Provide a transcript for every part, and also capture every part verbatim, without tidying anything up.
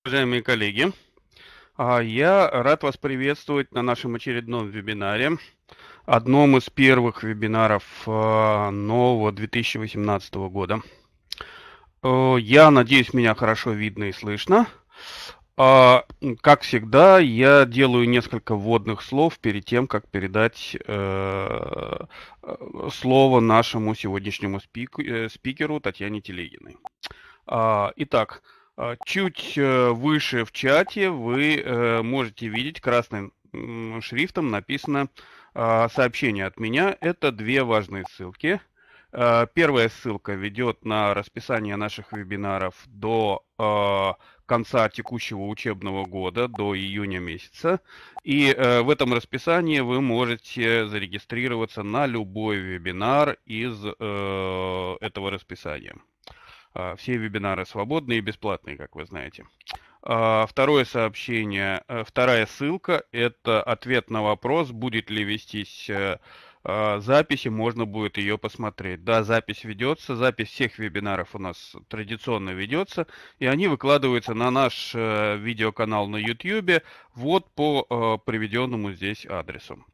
Уважаемые коллеги, а, я рад вас приветствовать на нашем очередном вебинаре, одном из первых вебинаров а, нового две тысячи восемнадцатого года. Э, Я надеюсь, меня хорошо видно и слышно. А, Как всегда, я делаю несколько вводных слов перед тем, как передать э, э, слово нашему сегодняшнему спик- э, спикеру Татьяне Телегиной. А, Итак, а, чуть э, выше в чате вы э, можете видеть красным м, шрифтом написано а, сообщение от меня. Это две важные ссылки. А, Первая ссылка ведет на расписание наших вебинаров до а, конца текущего учебного года, до июня месяца. И э, в этом расписании вы можете зарегистрироваться на любой вебинар из э, этого расписания. А, Все вебинары свободные и бесплатные, как вы знаете. А, Второе сообщение, э, вторая ссылка– это ответ на вопрос, будет ли вестись э, а, запись, и можно будет ее посмотреть. Да, запись ведется, запись всех вебинаров у нас традиционно ведется, и они выкладываются на наш э, видеоканал на YouTube, вот по э, приведенному здесь адресу.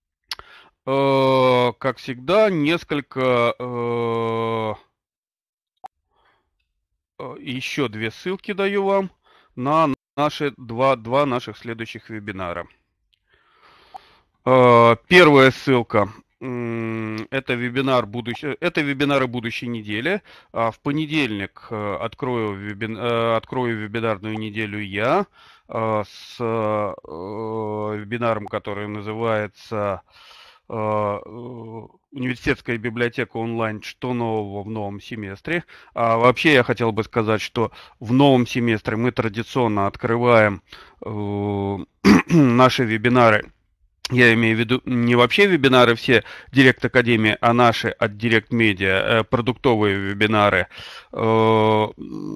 Э, Как всегда, несколько э, э, еще две ссылки даю вам на наши два, два наших следующих вебинара. Э, Первая ссылка. м, Это вебинар будущ- это вебинары будущей недели. А В понедельник э, открою, вебин- э, открою вебинарную неделю я э, с э, вебинаром, который называется э, э, «Университетская библиотека онлайн. Что нового в новом семестре?». А вообще я хотел бы сказать, что в новом семестре мы традиционно открываем э, наши вебинары. Я имею в виду не вообще вебинары все Директ Академии, а наши от Директ Медиа, продуктовые вебинары, э,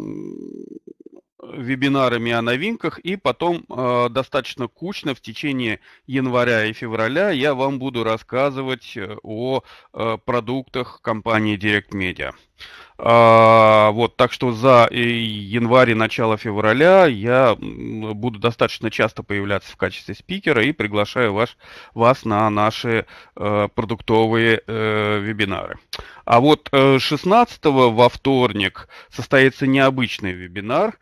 вебинарами о новинках, и потом э, достаточно кучно в течение января и февраля я вам буду рассказывать э, о э, продуктах компании Директ Медиа. А, вот, так что за э, январь и начало февраля я м, буду достаточно часто появляться в качестве спикера и приглашаю вас, вас на наши э, продуктовые э, вебинары. А вот э, шестнадцатого во вторник состоится необычный вебинар.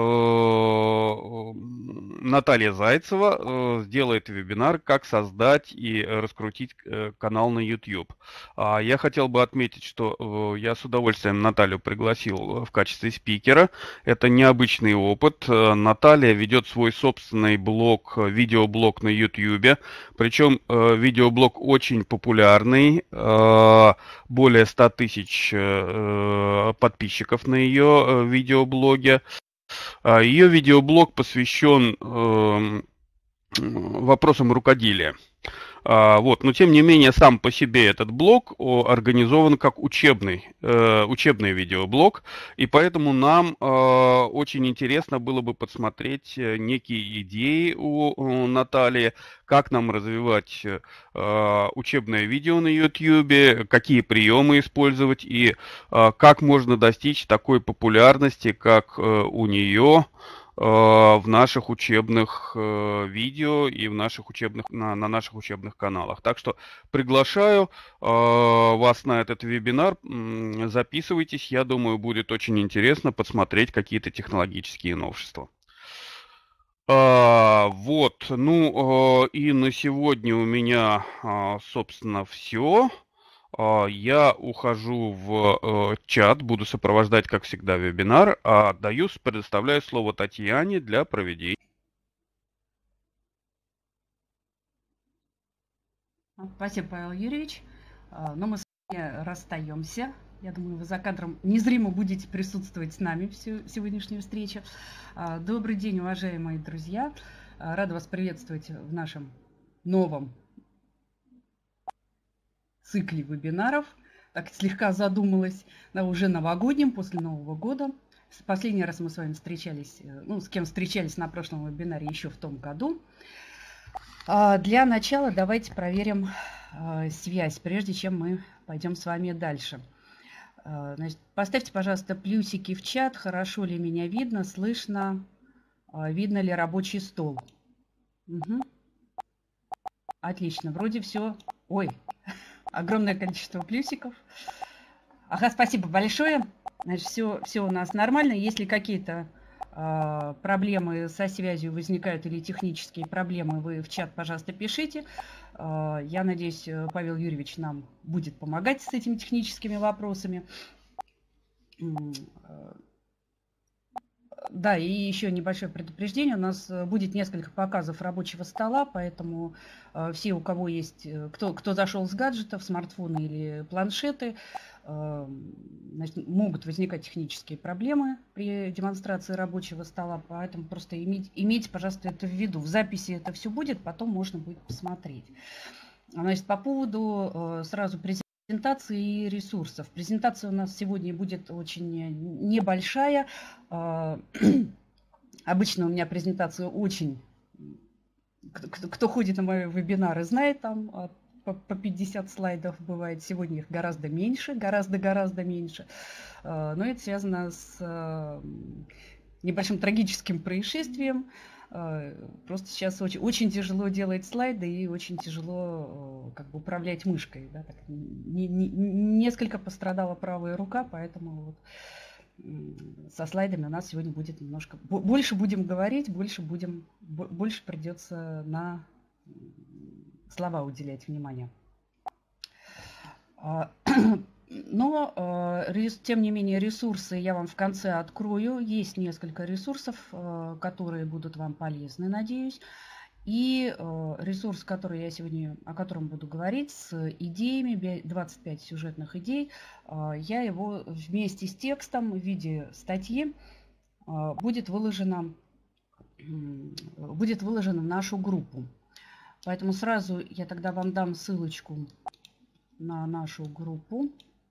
Э, Наталья Зайцева э, сделает вебинар «Как создать и раскрутить э, канал на YouTube». А Я хотел бы отметить, что э, я с удовольствием Наталью пригласил в качестве спикера. Это необычный опыт. Э, Наталья ведет свой собственный блог, э, видеоблог на YouTube. Причем э, видеоблог очень популярный. э, Более ста тысяч э, подписчиков на ее э, видеоблоге. А Ее видеоблог посвящен эм, вопросам рукоделия. А, Вот, но тем не менее сам по себе этот блог о, организован как учебный, э, учебный видеоблог, и поэтому нам э, очень интересно было бы подсмотреть э, некие идеи у, у Натальи, как нам развивать э, учебное видео на YouTube, какие приемы использовать и э, как можно достичь такой популярности, как э, у нее в наших учебных э, видео и в наших учебных, на, на наших учебных каналах. Так что приглашаю э, вас на этот вебинар. М, Записывайтесь, я думаю, будет очень интересно подсмотреть какие-то технологические новшества. А, вот, ну э, и на сегодня у меня, а, собственно, все. А, Я ухожу в э, чат, буду сопровождать, как всегда, вебинар. А даю, предоставляю слово Татьяне для проведения. Спасибо, Павел Юрьевич. А, Но мы с вами расстаемся. Я думаю, вы за кадром незримо будете присутствовать с нами всю сегодняшнюю встречу. А, Добрый день, уважаемые друзья. А, Рада вас приветствовать в нашем новом цикле вебинаров. Так слегка задумалась, да, уже новогоднем, после Нового года. Последний раз мы с вами встречались, э, ну, с кем встречались на прошлом вебинаре еще в том году. А, Для начала давайте проверим а, связь, прежде чем мы пойдем с вами дальше. А, Значит, поставьте, пожалуйста, плюсики в чат, хорошо ли меня видно, слышно. Видно ли рабочий стол? Угу. Отлично, вроде все. Ой, огромное количество плюсиков. Ага, спасибо большое. Значит, все, все у нас нормально. Если какие-то э, проблемы со связью возникают или технические проблемы, вы в чат, пожалуйста, пишите. Э, я надеюсь, Павел Юрьевич нам будет помогать с этими техническими вопросами. Да, и еще небольшое предупреждение. У нас будет несколько показов рабочего стола, поэтому э, все, у кого есть, кто, кто зашел с гаджетов, смартфоны или планшеты, э, значит, могут возникать технические проблемы при демонстрации рабочего стола, поэтому просто иметь, имейте, пожалуйста, это в виду. В записи это все будет, потом можно будет посмотреть. Значит, по поводу э, сразу презентации. Презентации и ресурсов. Презентация у нас сегодня будет очень небольшая. Обычно у меня презентация очень... Кто, кто ходит на мои вебинары, знает, там по пятьдесят слайдов бывает. Сегодня их гораздо меньше, гораздо-гораздо меньше. Но это связано с небольшим трагическим происшествием. Просто сейчас очень, очень тяжело делать слайды и очень тяжело как бы управлять мышкой. Да, так, не, не, несколько пострадала правая рука, поэтому вот со слайдами у нас сегодня будет немножко... Больше будем говорить, больше, будем, больше придется на слова уделять внимание. Но, э, тем не менее, ресурсы я вам в конце открою. Есть несколько ресурсов, э, которые будут вам полезны, надеюсь. И э, ресурс, который я сегодня, о котором буду говорить, с идеями, двадцать пять сюжетных идей, э, я его вместе с текстом в виде статьи э, будет выложено, э, будет выложено в нашу группу. Поэтому сразу я тогда вам дам ссылочку на нашу группу.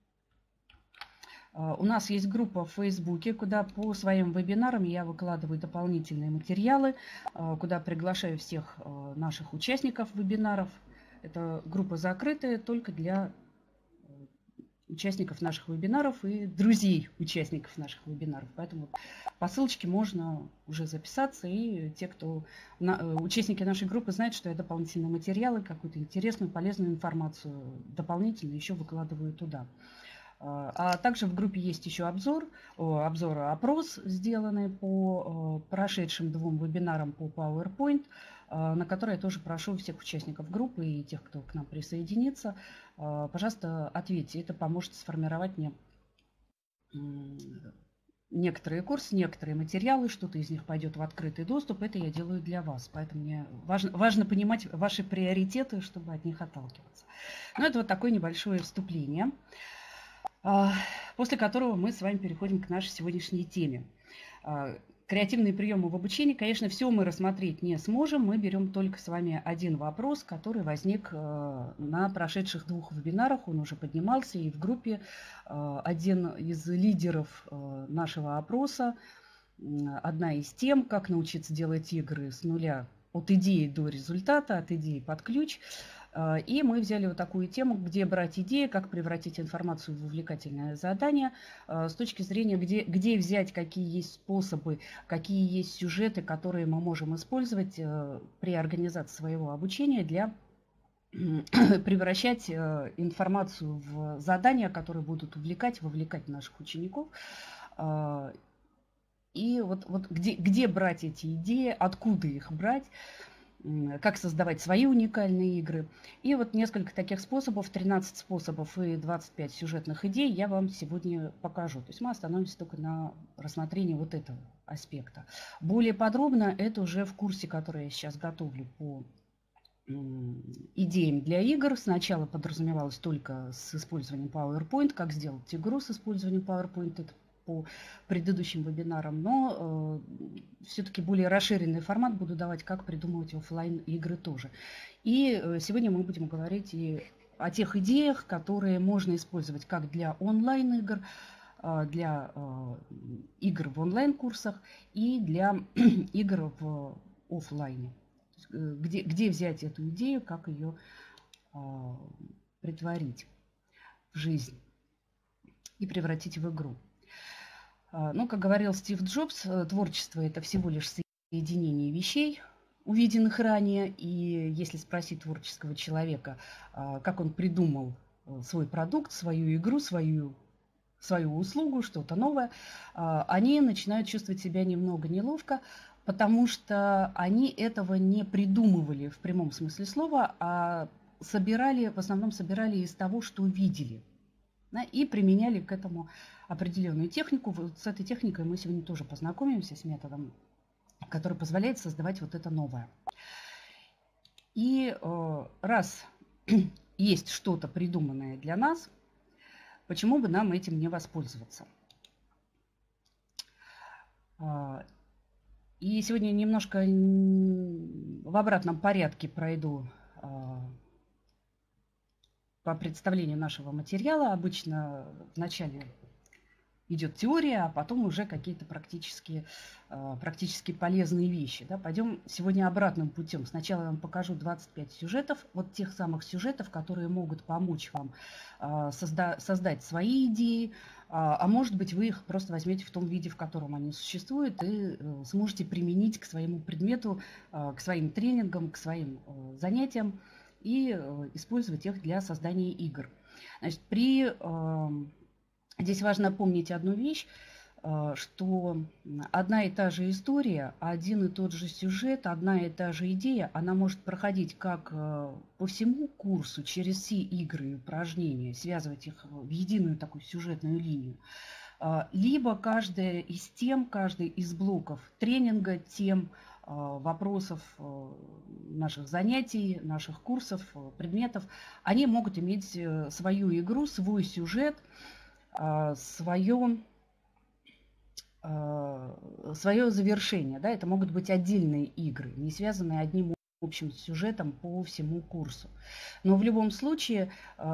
У нас есть группа в Фейсбуке, куда по своим вебинарам я выкладываю дополнительные материалы, куда приглашаю всех наших участников вебинаров. Это группа закрытая только для участников наших вебинаров и друзей участников наших вебинаров. Поэтому по ссылочке можно уже записаться, и те, кто участники нашей группы, знают, что я дополнительные материалы, какую-то интересную, полезную информацию дополнительно еще выкладываю туда. А также в группе есть еще обзор, обзор опрос, сделанный по прошедшим двум вебинарам по PowerPoint, на который я тоже прошу всех участников группы и тех, кто к нам присоединится, пожалуйста, ответьте. Это поможет сформировать мне некоторые курсы, некоторые материалы, что-то из них пойдет в открытый доступ. Это я делаю для вас. Поэтому мне важно, важно понимать ваши приоритеты, чтобы от них отталкиваться. Но это вот такое небольшое вступление, после которого мы с вами переходим к нашей сегодняшней теме. Креативные приемы в обучении, конечно, все мы рассмотреть не сможем. Мы берем только с вами один вопрос, который возник на прошедших двух вебинарах. Он уже поднимался и в группе. Один из лидеров нашего опроса, одна из тем, как научиться делать игры с нуля от идеи до результата, от идеи под ключ. И мы взяли вот такую тему, где брать идеи, как превратить информацию в увлекательное задание, с точки зрения, где, где взять, какие есть способы, какие есть сюжеты, которые мы можем использовать при организации своего обучения для превращать информацию в задания, которые будут увлекать, вовлекать наших учеников. И вот, вот где, где брать эти идеи, откуда их брать, как создавать свои уникальные игры. И вот несколько таких способов, тринадцать способов и двадцать пять сюжетных идей я вам сегодня покажу. То есть мы остановимся только на рассмотрении вот этого аспекта. Более подробно это уже в курсе, который я сейчас готовлю по идеям для игр. Сначала подразумевалось только с использованием PowerPoint, как сделать игру с использованием PowerPoint. Это по предыдущим вебинарам, но э, все-таки более расширенный формат буду давать, как придумывать офлайн игры тоже. И э, сегодня мы будем говорить и о тех идеях, которые можно использовать как для онлайн игр, э, для э, игр в онлайн-курсах и для игр в офлайне. Где, где взять эту идею, как ее э, претворить в жизнь и превратить в игру. Ну, как говорил Стив Джобс, творчество – это всего лишь соединение вещей, увиденных ранее, и если спросить творческого человека, как он придумал свой продукт, свою игру, свою, свою услугу, что-то новое, они начинают чувствовать себя немного неловко, потому что они этого не придумывали в прямом смысле слова, а собирали, в основном собирали из того, что видели, да, и применяли к этому определенную технику. Вот с этой техникой мы сегодня тоже познакомимся, с методом, который позволяет создавать вот это новое. И э, раз есть что-то придуманное для нас, почему бы нам этим не воспользоваться? И сегодня немножко в обратном порядке пройду э, по представлению нашего материала. Обычно вначале идет теория, а потом уже какие-то практически, практически полезные вещи. Да? Пойдем сегодня обратным путем. Сначала я вам покажу двадцать пять сюжетов, вот тех самых сюжетов, которые могут помочь вам созда- создать свои идеи, а может быть, вы их просто возьмете в том виде, в котором они существуют, и сможете применить к своему предмету, к своим тренингам, к своим занятиям и использовать их для создания игр. Значит, при... Здесь важно помнить одну вещь, что одна и та же история, один и тот же сюжет, одна и та же идея, она может проходить как по всему курсу, через все игры и упражнения, связывать их в единую такую сюжетную линию. Либо каждая из тем, каждый из блоков тренинга, тем, вопросов наших занятий, наших курсов, предметов, они могут иметь свою игру, свой сюжет, свое, свое завершение. Да? Это могут быть отдельные игры, не связанные одним общим сюжетом по всему курсу. Но в любом случае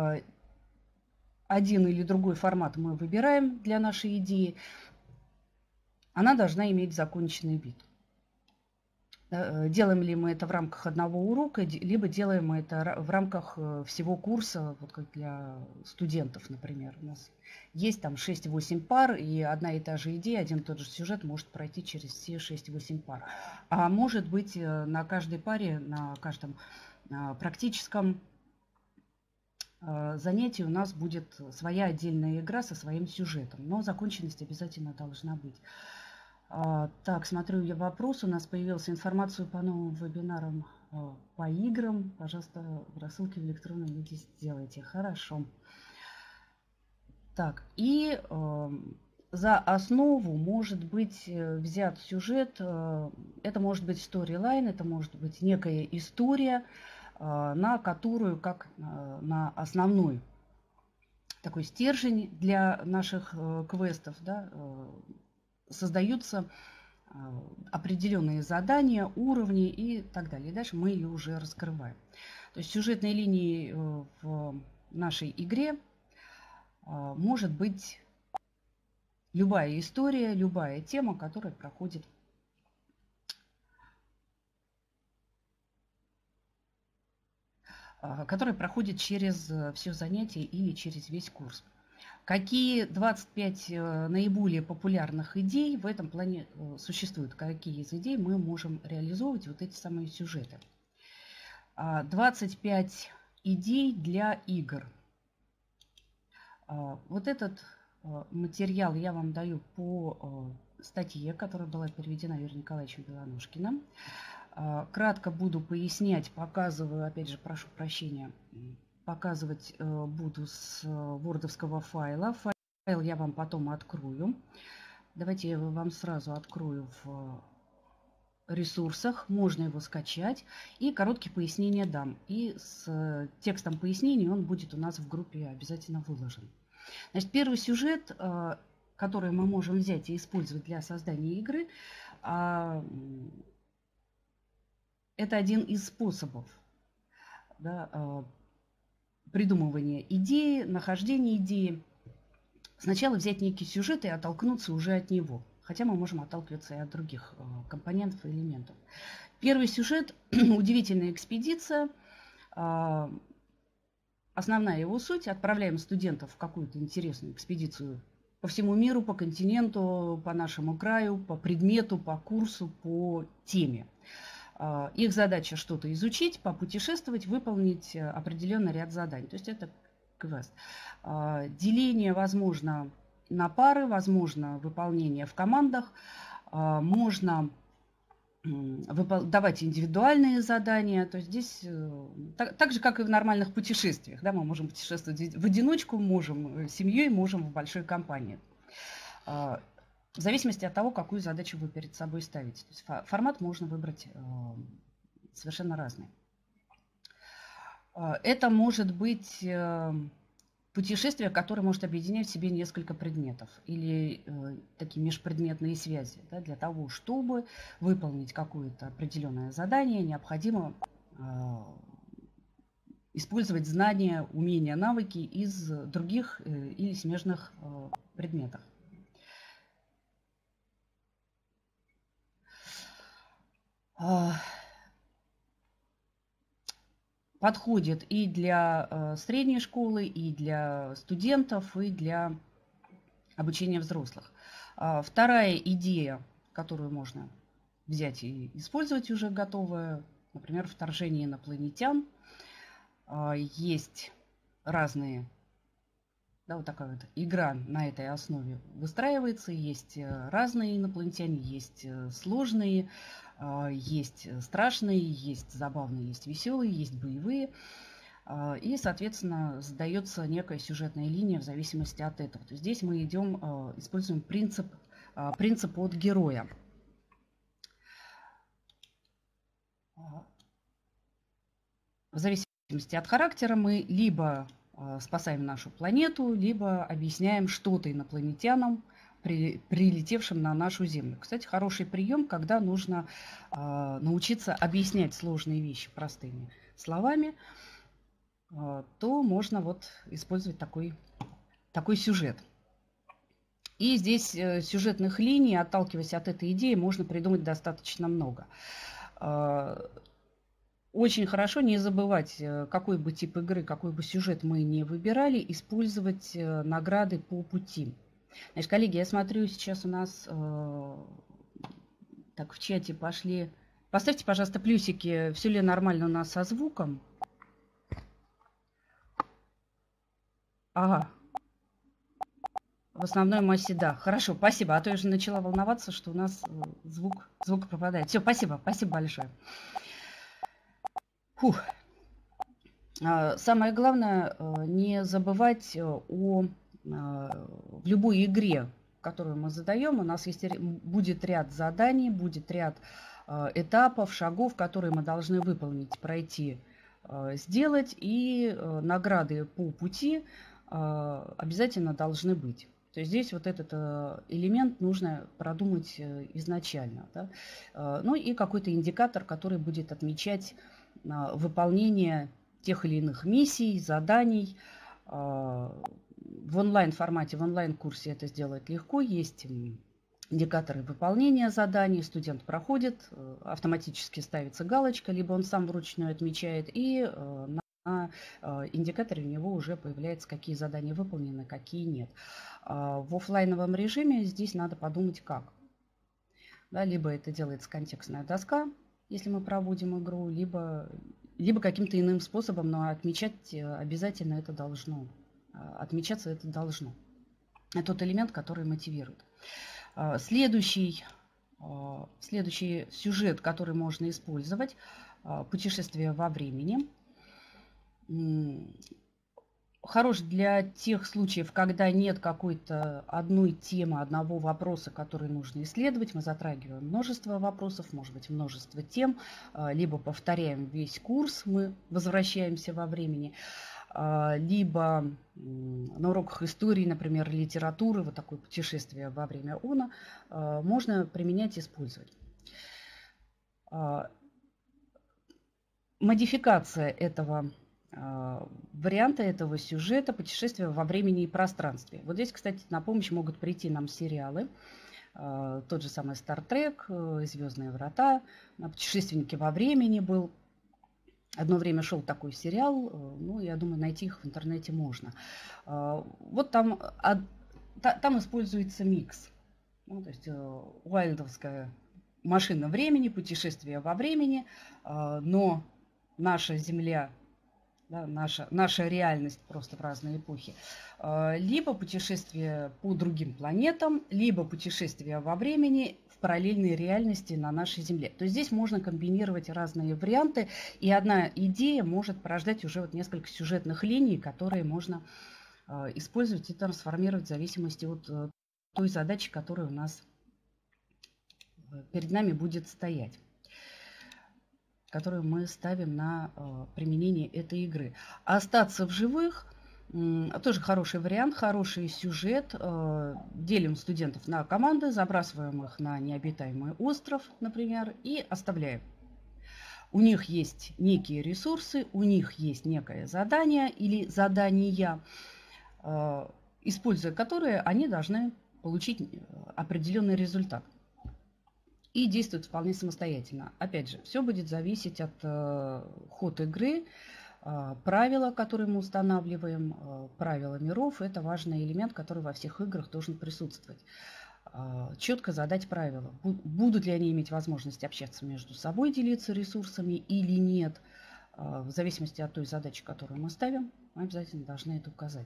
один или другой формат мы выбираем для нашей идеи, она должна иметь законченный вид. Делаем ли мы это в рамках одного урока, либо делаем мы это в рамках всего курса, вот как для студентов, например. У нас есть там шесть-восемь пар, и одна и та же идея, один и тот же сюжет может пройти через все шесть-восемь пар. А может быть, на каждой паре, на каждом практическом занятии у нас будет своя отдельная игра со своим сюжетом, но законченность обязательно должна быть. Так, смотрю я вопрос. У нас появилась информация по новым вебинарам по играм. Пожалуйста, рассылки в электронном виде сделайте. Хорошо. Так, и э, за основу может быть взят сюжет. Э, это может быть сторилайн, это может быть некая история, э, на которую, как э, на основной такой стержень для наших э, квестов, да, э, создаются определенные задания, уровни и так далее. И дальше мы ее уже раскрываем. То есть сюжетной линией в нашей игре может быть любая история, любая тема, которая проходит которая проходит через все занятие или через весь курс. Какие двадцать пять наиболее популярных идей в этом плане существуют? Какие из идей мы можем реализовывать вот эти самые сюжеты? двадцать пять идей для игр. Вот этот материал я вам даю по статье, которая была переведена Юрием Николаевичем Белоножкиным. Кратко буду пояснять, показываю, опять же, прошу прощения, показывать буду с вордовского файла. Файл я вам потом открою. Давайте я вам сразу открою в ресурсах. Можно его скачать. И короткие пояснения дам. И с текстом пояснений он будет у нас в группе обязательно выложен. Значит, первый сюжет, который мы можем взять и использовать для создания игры, это один из способов, да, придумывания идеи, нахождения идеи. Сначала взять некий сюжет и оттолкнуться уже от него. Хотя мы можем отталкиваться и от других компонентов и элементов. Первый сюжет – удивительная экспедиция. Основная его суть – отправляем студентов в какую-то интересную экспедицию по всему миру, по континенту, по нашему краю, по предмету, по курсу, по теме. Их задача что-то изучить, попутешествовать, выполнить определенный ряд заданий. То есть это квест. Деление возможно на пары, возможно выполнение в командах, можно давать индивидуальные задания. То есть здесь так, так же, как и в нормальных путешествиях. Да, мы можем путешествовать в одиночку, можем с семьей, можем в большой компании. В зависимости от того, какую задачу вы перед собой ставите. То есть формат можно выбрать совершенно разный. Это может быть путешествие, которое может объединять в себе несколько предметов или э, такие межпредметные связи. Да, для того, чтобы выполнить какое-то определенное задание, необходимо э, использовать знания, умения, навыки из других э, или смежных э, предметов. Подходит и для э, средней школы, и для студентов, и для обучения взрослых. А вторая идея, которую можно взять и использовать уже готовая, например, вторжение инопланетян. А, есть разные, да, вот такая вот игра на этой основе выстраивается. Есть разные инопланетяне, есть сложные, есть страшные, есть забавные, есть веселые, есть боевые. И, соответственно, задается некая сюжетная линия в зависимости от этого. То есть здесь мы идем, используем принцип, принцип от героя. В зависимости от характера мы либо спасаем нашу планету, либо объясняем что-то инопланетянам, при, прилетевшим на нашу Землю. Кстати, хороший прием, когда нужно э, научиться объяснять сложные вещи простыми словами, э, то можно вот использовать такой, такой сюжет. И здесь э, сюжетных линий, отталкиваясь от этой идеи, можно придумать достаточно много. Э, Очень хорошо не забывать, какой бы тип игры, какой бы сюжет мы не выбирали, использовать награды по пути. Значит, коллеги, я смотрю, сейчас у нас э, так в чате пошли. Поставьте, пожалуйста, плюсики, все ли нормально у нас со звуком. Ага. В основной массе, да. Хорошо, спасибо. А то я уже начала волноваться, что у нас звук, звук пропадает. Все, спасибо, спасибо большое. Фух. Самое главное, не забывать о в любой игре, которую мы задаем, у нас есть, будет ряд заданий, будет ряд этапов, шагов, которые мы должны выполнить, пройти, сделать, и награды по пути обязательно должны быть. То есть здесь вот этот элемент нужно продумать изначально. Да? Ну и какой-то индикатор, который будет отмечать выполнение тех или иных миссий, заданий. В онлайн-формате, в онлайн-курсе это сделать легко. Есть индикаторы выполнения заданий. Студент проходит, автоматически ставится галочка, либо он сам вручную отмечает, и на индикаторе у него уже появляется, какие задания выполнены, какие нет. В офлайновом режиме здесь надо подумать, как. Да, либо это делается контекстная доска, если мы проводим игру, либо, либо каким-то иным способом, но отмечать обязательно это должно. Отмечаться это должно. Это тот элемент, который мотивирует. Следующий, следующий сюжет, который можно использовать, путешествие во времени. Хорош для тех случаев, когда нет какой-то одной темы, одного вопроса, который нужно исследовать. Мы затрагиваем множество вопросов, может быть, множество тем, либо повторяем весь курс, мы возвращаемся во времени, либо на уроках истории, например, литературы, вот такое путешествие во время ОНА, можно применять и использовать. Модификация этого варианта, этого сюжета, путешествия во времени и пространстве. Вот здесь, кстати, на помощь могут прийти нам сериалы. Тот же самый Star Trek, Звездные врата, Путешественники во времени был. Одно время шел такой сериал, ну, я думаю, найти их в интернете можно. Вот там та, там используется микс. Ну, то есть уайлдовская машина времени, путешествие во времени, но наша Земля, да, наша, наша реальность просто в разные эпохи, либо путешествие по другим планетам, либо путешествие во времени в параллельной реальности на нашей Земле. То есть здесь можно комбинировать разные варианты, и одна идея может порождать уже вот несколько сюжетных линий, которые можно использовать и трансформировать в зависимости от той задачи, которая у нас перед нами будет стоять, которую мы ставим на э, применение этой игры. Остаться в живых э, тоже хороший вариант, хороший сюжет. Э, делим студентов на команды, забрасываем их на необитаемый остров, например, и оставляем. У них есть некие ресурсы, у них есть некое задание или задания, э, используя которые они должны получить определенный результат. И действует вполне самостоятельно. Опять же, все будет зависеть от э, хода игры, э, правила, которые мы устанавливаем, э, правила миров. Это важный элемент, который во всех играх должен присутствовать. Э, четко задать правила. Будут ли они иметь возможность общаться между собой, делиться ресурсами или нет. Э, в зависимости от той задачи, которую мы ставим, мы обязательно должны это указать.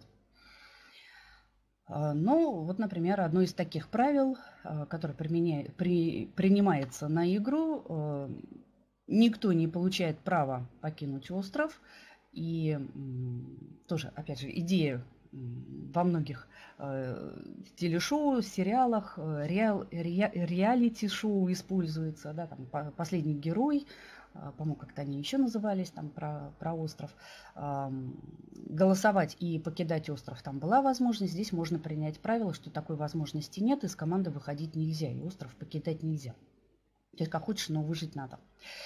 Ну, вот, например, одно из таких правил, которое применяет, при, принимается на игру, никто не получает права покинуть остров. И тоже, опять же, идея во многих телешоу, сериалах, реал, ре, реалити-шоу используется. Да, там, «Последний герой», по-моему, как-то они еще назывались, там про, про остров. Голосовать и покидать остров там была возможность. Здесь можно принять правило, что такой возможности нет, из команды выходить нельзя, и остров покидать нельзя. То есть как хочешь, но выжить надо.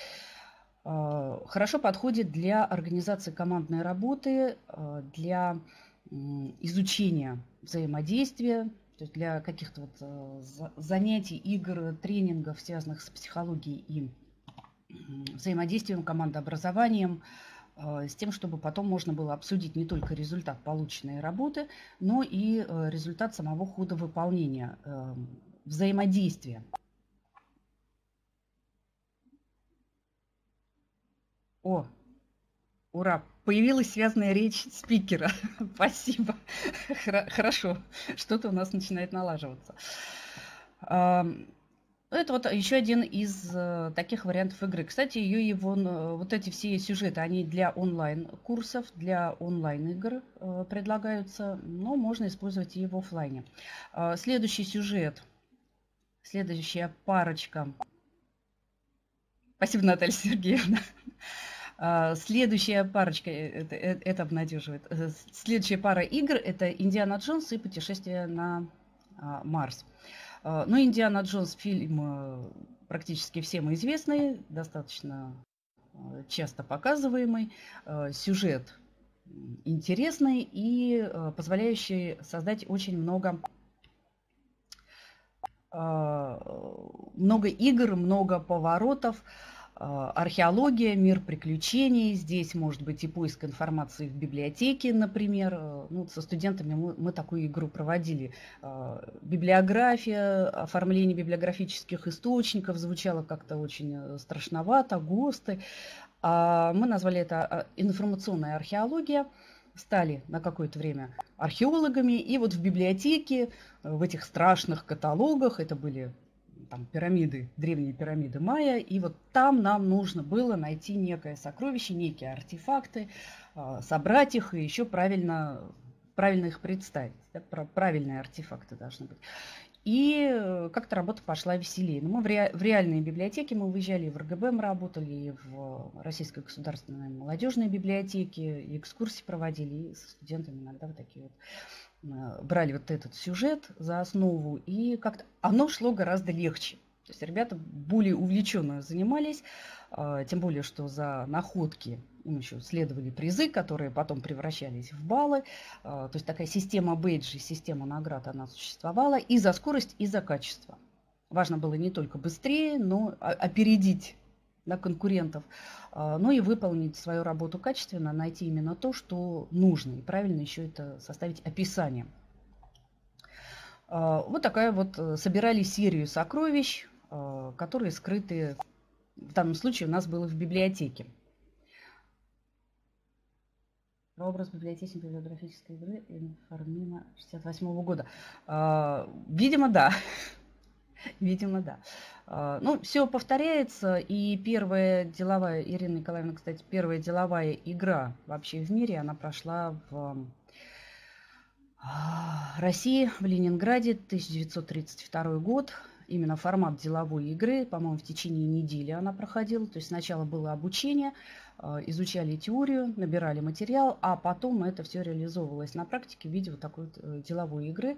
Хорошо подходит для организации командной работы, для изучения взаимодействия, то есть для каких-то вот занятий, игр, тренингов, связанных с психологией и взаимодействием, командообразованием, с тем, чтобы потом можно было обсудить не только результат полученной работы, но и результат самого хода выполнения, взаимодействия. О, ура! Появилась связанная речь спикера. Спасибо. Хорошо. Что-то у нас начинает налаживаться. Это вот еще один из э, таких вариантов игры. Кстати, ее его, вот эти все сюжеты, они для онлайн-курсов, для онлайн-игр э, предлагаются, но можно использовать и в офлайне. Э, следующий сюжет, следующая парочка. Спасибо, Наталья Сергеевна. Э, следующая парочка, это, это обнадеживает. Следующая пара игр – это «Индиана Джонс» и «Путешествие на э, Марс». Ну, «Индиана Джонс» фильм практически всем известный, достаточно часто показываемый, сюжет интересный и позволяющий создать очень много, много игр, много поворотов. Археология, мир приключений. Здесь может быть и поиск информации в библиотеке, например. Ну, со студентами мы, мы такую игру проводили. Библиография, оформление библиографических источников звучало как-то очень страшновато, ГОСТы. Мы назвали это информационная археология. Стали на какое-то время археологами. И вот в библиотеке, в этих страшных каталогах, это были... там пирамиды, древние пирамиды майя, и вот там нам нужно было найти некое сокровище, некие артефакты, собрать их и еще правильно, правильно их представить. Правильные артефакты должны быть. И как-то работа пошла веселее. Но мы в, ре, в реальные библиотеки мы выезжали, и в РГБ мы работали, и в Российской государственной молодежной библиотеке, и экскурсии проводили, и со студентами иногда вот такие вот брали вот этот сюжет за основу, и как-то оно шло гораздо легче. То есть ребята более увлеченно занимались, тем более, что за находки им еще следовали призы, которые потом превращались в баллы. То есть такая система бейджей, система наград, она существовала и за скорость, и за качество. Важно было не только быстрее, но опередить, да, конкурентов, но и выполнить свою работу качественно, найти именно то, что нужно, и правильно еще это составить описание. Вот такая вот, собирали серию сокровищ, которые скрыты, в данном случае у нас было в библиотеке. Прообраз библиотечной библиографической игры Информина шестьдесят восьмого года. Видимо, да. Видимо, да. Ну, все повторяется, и первая деловая, Ирина Николаевна, кстати, первая деловая игра вообще в мире, она прошла в России, в Ленинграде, тысяча девятьсот тридцать второй год. Именно формат деловой игры, по-моему, в течение недели она проходила. То есть сначала было обучение, изучали теорию, набирали материал, а потом это все реализовывалось на практике в виде вот такой вот деловой игры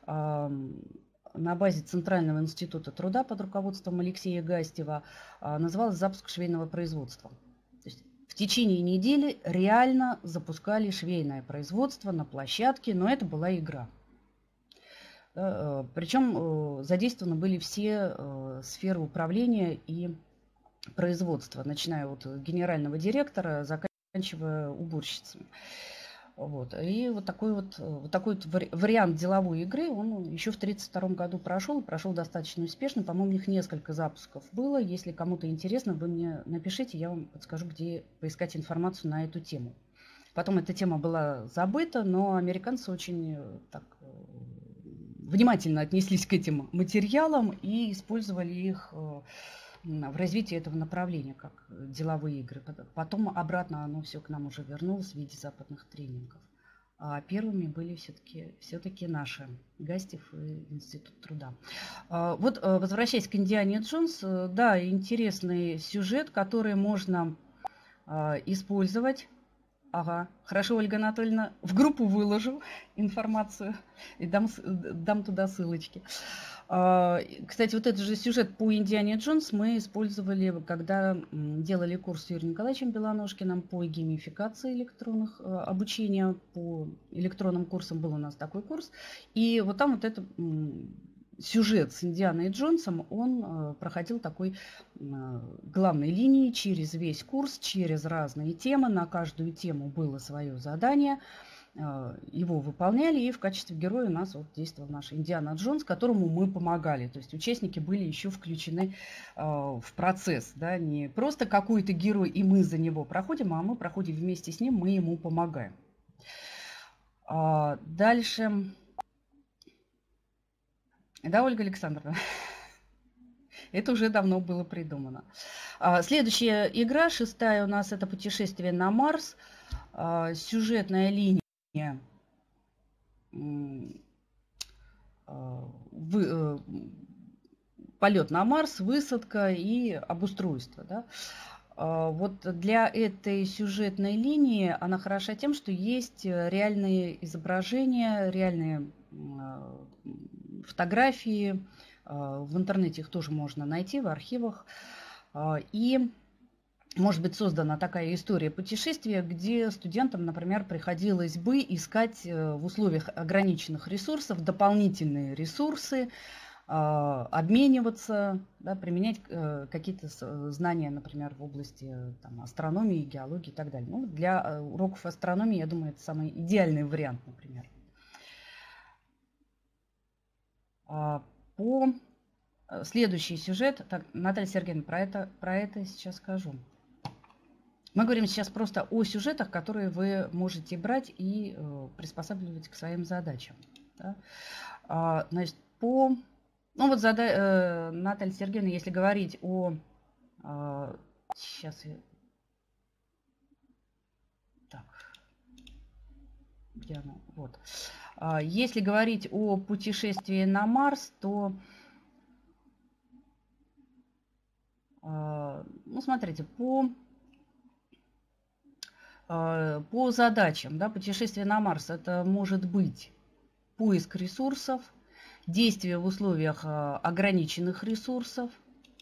на базе Центрального института труда под руководством Алексея Гастева. Называлась «Запуск швейного производства». То есть в течение недели реально запускали швейное производство на площадке, но это была игра. Причем задействованы были все сферы управления и производства, начиная от генерального директора, заканчивая уборщицами. Вот. И вот такой вот, вот такой вот вариант деловой игры, он еще в тысяча девятьсот тридцать втором году прошел, прошел достаточно успешно. По-моему, у них несколько запусков было. Если кому-то интересно, вы мне напишите, я вам подскажу, где поискать информацию на эту тему. Потом эта тема была забыта, но американцы очень так внимательно отнеслись к этим материалам и использовали их в развитии этого направления, как деловые игры. Потом обратно оно все к нам уже вернулось в виде западных тренингов. А первыми были все-таки все-таки наши, Гастев и Институт труда. Вот, возвращаясь к Индиане Джонс, да, интересный сюжет, который можно использовать. Ага, хорошо, Ольга Анатольевна, в группу выложу информацию и дам, дам туда ссылочки. Кстати, вот этот же сюжет по Индиане Джонс мы использовали, когда делали курс с Юрием Николаевичем Белоножкиным по геймификации электронных обучения. По электронным курсам был у нас такой курс. И вот там вот этот сюжет с Индианой Джонсом, он проходил такой главной линией через весь курс, через разные темы. На каждую тему было свое задание. Его выполняли, и в качестве героя у нас вот действовал наш Индиана Джонс, которому мы помогали. То есть участники были еще включены э, в процесс. Да? Не просто какой-то герой, и мы за него проходим, а мы проходим вместе с ним, мы ему помогаем. А дальше. Да, Ольга Александровна? Это уже давно было придумано. А следующая игра, шестая у нас, это «Путешествие на Марс». А, сюжетная линия. Вы, полет на Марс, высадка и обустройство. Да? Вот для этой сюжетной линии она хороша тем, что есть реальные изображения, реальные фотографии. В интернете их тоже можно найти в архивах. И может быть создана такая история путешествия, где студентам, например, приходилось бы искать в условиях ограниченных ресурсов дополнительные ресурсы, обмениваться, да, применять какие-то знания, например, в области там, астрономии, геологии и так далее. Ну, для уроков астрономии, я думаю, это самый идеальный вариант, например. По следующий сюжет, так, Наталья Сергеевна, про это, про это сейчас скажу. Мы говорим сейчас просто о сюжетах, которые вы можете брать и э, приспосабливать к своим задачам. Да? А, значит, по... Ну вот, зада... э, Наталья Сергеевна, если говорить о... Э, сейчас я... Так. Где она? Вот. А, если говорить о путешествии на Марс, то... Э, ну, смотрите, по... По задачам, да, путешествие на Марс, это может быть поиск ресурсов, действие в условиях ограниченных ресурсов.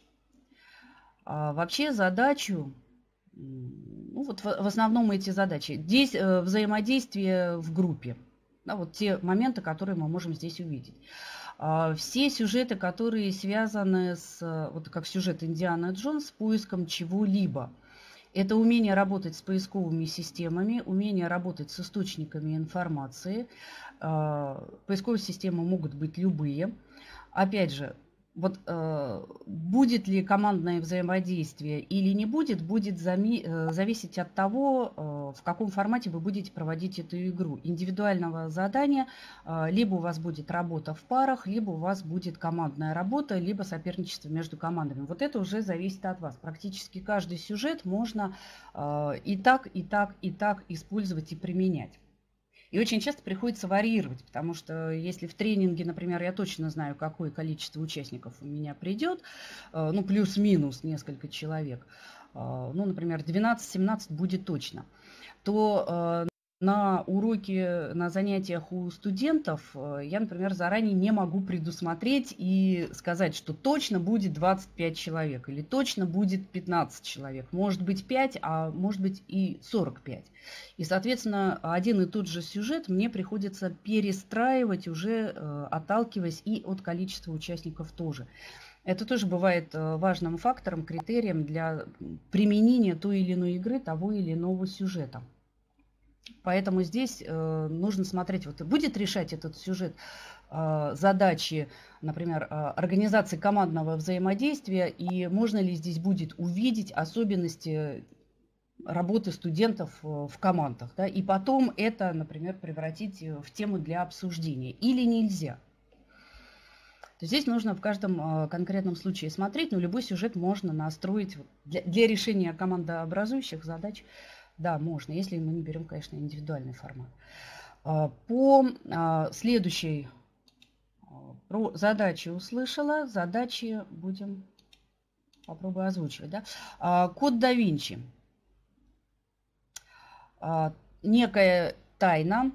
А вообще задачу, ну вот в основном эти задачи, здесь взаимодействие в группе, да, вот те моменты, которые мы можем здесь увидеть. Все сюжеты, которые связаны с, вот как сюжет Индиана Джонс, с поиском чего-либо. Это умение работать с поисковыми системами, умение работать с источниками информации. Поисковые системы могут быть любые. Опять же, вот э, будет ли командное взаимодействие или не будет, будет зами, э, зависеть от того, э, в каком формате вы будете проводить эту игру. Индивидуального задания, э, либо у вас будет работа в парах, либо у вас будет командная работа, либо соперничество между командами. Вот это уже зависит от вас. Практически каждый сюжет можно э, и так, и так, и так использовать и применять. И очень часто приходится варьировать, потому что если в тренинге, например, я точно знаю, какое количество участников у меня придет, ну, плюс-минус несколько человек, ну, например, двенадцать-семнадцать будет точно, то на уроке, на занятиях у студентов я, например, заранее не могу предусмотреть и сказать, что точно будет двадцать пять человек или точно будет пятнадцать человек. Может быть пять, а может быть и сорок пять. И, соответственно, один и тот же сюжет мне приходится перестраивать, уже отталкиваясь и от количества участников тоже. Это тоже бывает важным фактором, критерием для применения той или иной игры, того или иного сюжета. Поэтому здесь э, нужно смотреть, вот будет решать этот сюжет э, задачи, например, э, организации командного взаимодействия, и можно ли здесь будет увидеть особенности работы студентов в командах, да, и потом это, например, превратить в тему для обсуждения, или нельзя. То здесь нужно в каждом э, конкретном случае смотреть, но любой сюжет можно настроить для, для решения командообразующих задач. Да, можно, если мы не берем, конечно, индивидуальный формат. По следующей про задачи услышала, задачи будем попробую озвучивать. Да? Код да Винчи. Некая тайна.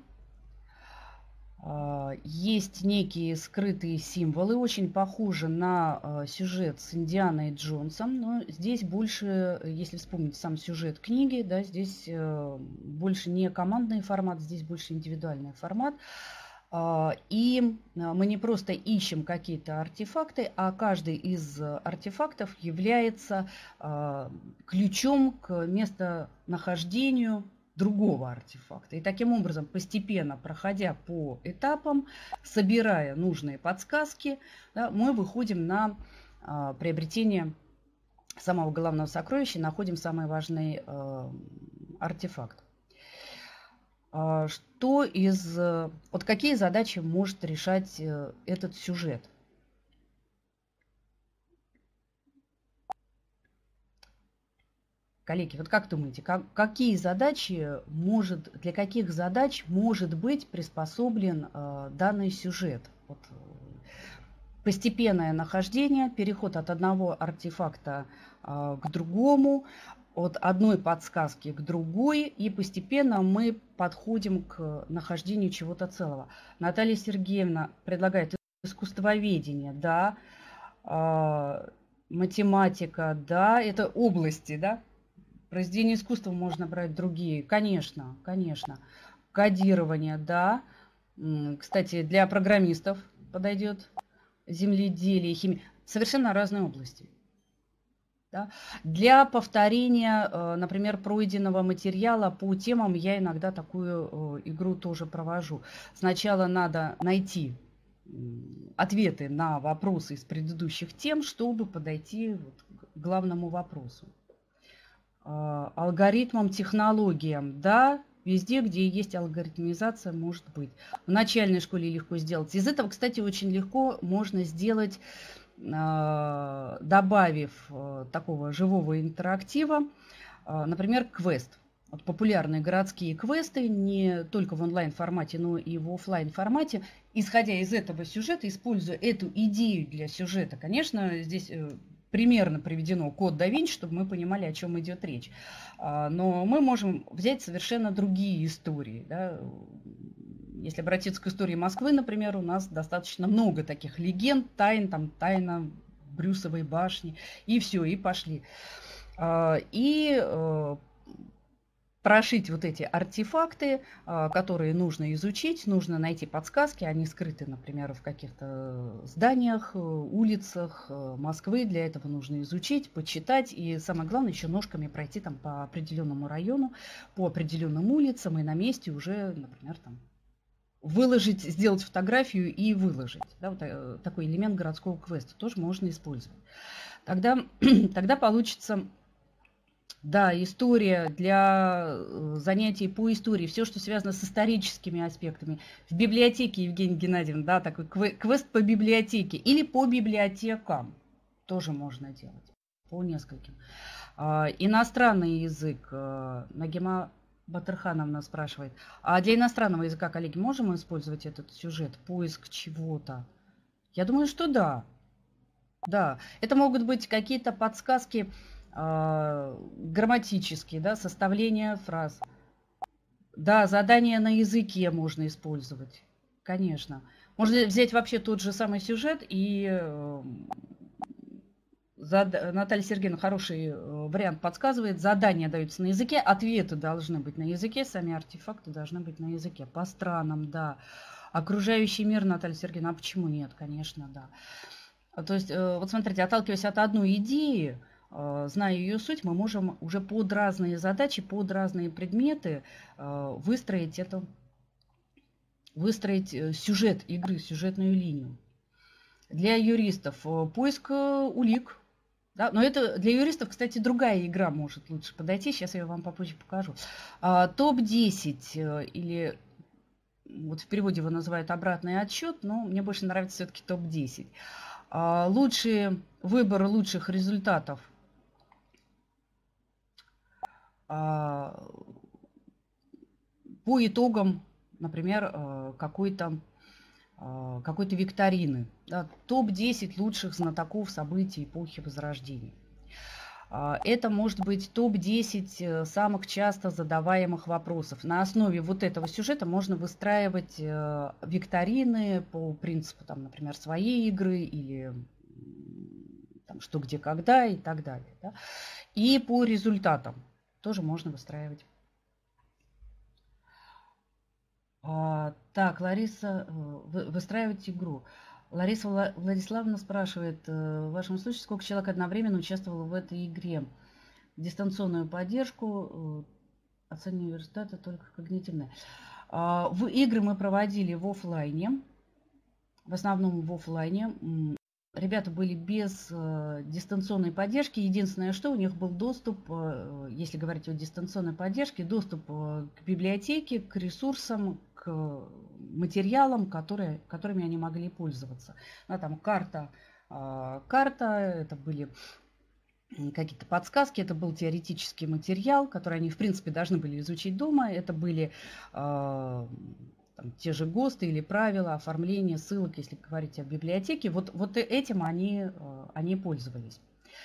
Есть некие скрытые символы, очень похожи на сюжет с Индианой Джонсом, но здесь больше, если вспомнить сам сюжет книги, да, здесь больше не командный формат, здесь больше индивидуальный формат. И мы не просто ищем какие-то артефакты, а каждый из артефактов является ключом к местонахождению другого артефакта. И таким образом, постепенно проходя по этапам, собирая нужные подсказки, да, мы выходим на а, приобретение самого главного сокровища, находим самый важный а, артефакт. А, что из... Вот какие задачи может решать этот сюжет? Коллеги, вот как думаете, как, какие задачи может, для каких задач может быть приспособлен э, данный сюжет? Вот, постепенное нахождение, переход от одного артефакта э, к другому, от одной подсказки к другой, и постепенно мы подходим к нахождению чего-то целого. Наталья Сергеевна предлагает искусствоведение, да, э, математика, да, это области, да. Произведение искусства можно брать другие. Конечно, конечно. Кодирование, да. Кстати, для программистов подойдет земледелие, химия. Совершенно разные области. Да. Для повторения, например, пройденного материала по темам я иногда такую игру тоже провожу. Сначала надо найти ответы на вопросы из предыдущих тем, чтобы подойти к главному вопросу. Алгоритмам, технологиям, да, везде, где есть алгоритмизация, может быть. В начальной школе легко сделать. Из этого, кстати, очень легко можно сделать, добавив такого живого интерактива, например, квест. Вот популярные городские квесты не только в онлайн-формате, но и в офлайн-формате. Исходя из этого сюжета, используя эту идею для сюжета, конечно, здесь примерно приведено код да Винчи, чтобы мы понимали, о чем идет речь. Но мы можем взять совершенно другие истории. Да? Если обратиться к истории Москвы, например, у нас достаточно много таких легенд, тайн, там тайна Брюсовой башни, и все, и пошли. И прошить вот эти артефакты, которые нужно изучить, нужно найти подсказки, они скрыты, например, в каких-то зданиях, улицах Москвы, для этого нужно изучить, почитать и, самое главное, еще ножками пройти там по определенному району, по определенным улицам и на месте уже, например, там выложить, сделать фотографию и выложить. Да, вот такой элемент городского квеста тоже можно использовать. Тогда, тогда получится... Да, история для занятий по истории, все, что связано с историческими аспектами. В библиотеке, Евгения Геннадьевна, да, такой квест по библиотеке или по библиотекам тоже можно делать, по нескольким. А, иностранный язык, Нагима Батырхановна спрашивает, а для иностранного языка, коллеги, можем использовать этот сюжет, поиск чего-то? Я думаю, что да. Да, это могут быть какие-то подсказки, грамматические, да, составление фраз. Да, задания на языке можно использовать, конечно. Можно взять вообще тот же самый сюжет и зад... Наталья Сергеевна хороший вариант подсказывает. Задания даются на языке, ответы должны быть на языке, сами артефакты должны быть на языке. По странам, да. Окружающий мир, Наталья Сергеевна, а почему нет? Конечно, да. То есть, вот смотрите, отталкиваясь от одной идеи, зная ее суть, мы можем уже под разные задачи, под разные предметы выстроить это, выстроить сюжет игры, сюжетную линию. Для юристов поиск улик. Да, но это для юристов, кстати, другая игра может лучше подойти. Сейчас я ее вам попозже покажу. топ десять или вот в переводе его называют обратный отсчет, но мне больше нравится все-таки топ десять. Лучшие выборы лучших результатов по итогам, например, какой-то какой-то викторины. Да, топ десять лучших знатоков событий эпохи Возрождения. Это может быть топ десять самых часто задаваемых вопросов. На основе вот этого сюжета можно выстраивать викторины по принципу, там, например, своей игры или там, что, где, когда и так далее. Да. И по результатам тоже можно выстраивать. А, так, Лариса, выстраивать игру. Лариса Владиславовна спрашивает, в вашем случае, сколько человек одновременно участвовало в этой игре? Дистанционную поддержку, оценивание результата только когнитивное. А, в игры мы проводили в офлайне, в основном в офлайне. Ребята были без э, дистанционной поддержки. Единственное, что у них был доступ, э, если говорить о дистанционной поддержке, доступ э, к библиотеке, к ресурсам, к материалам, которые, которыми они могли пользоваться. Да, там карта, э, карта, это были какие-то подсказки, это был теоретический материал, который они, в принципе, должны были изучить дома. Это были... Э, Там, те же ГОСТы или правила оформления ссылок, если говорить о библиотеке. Вот, вот этим они, они пользовались.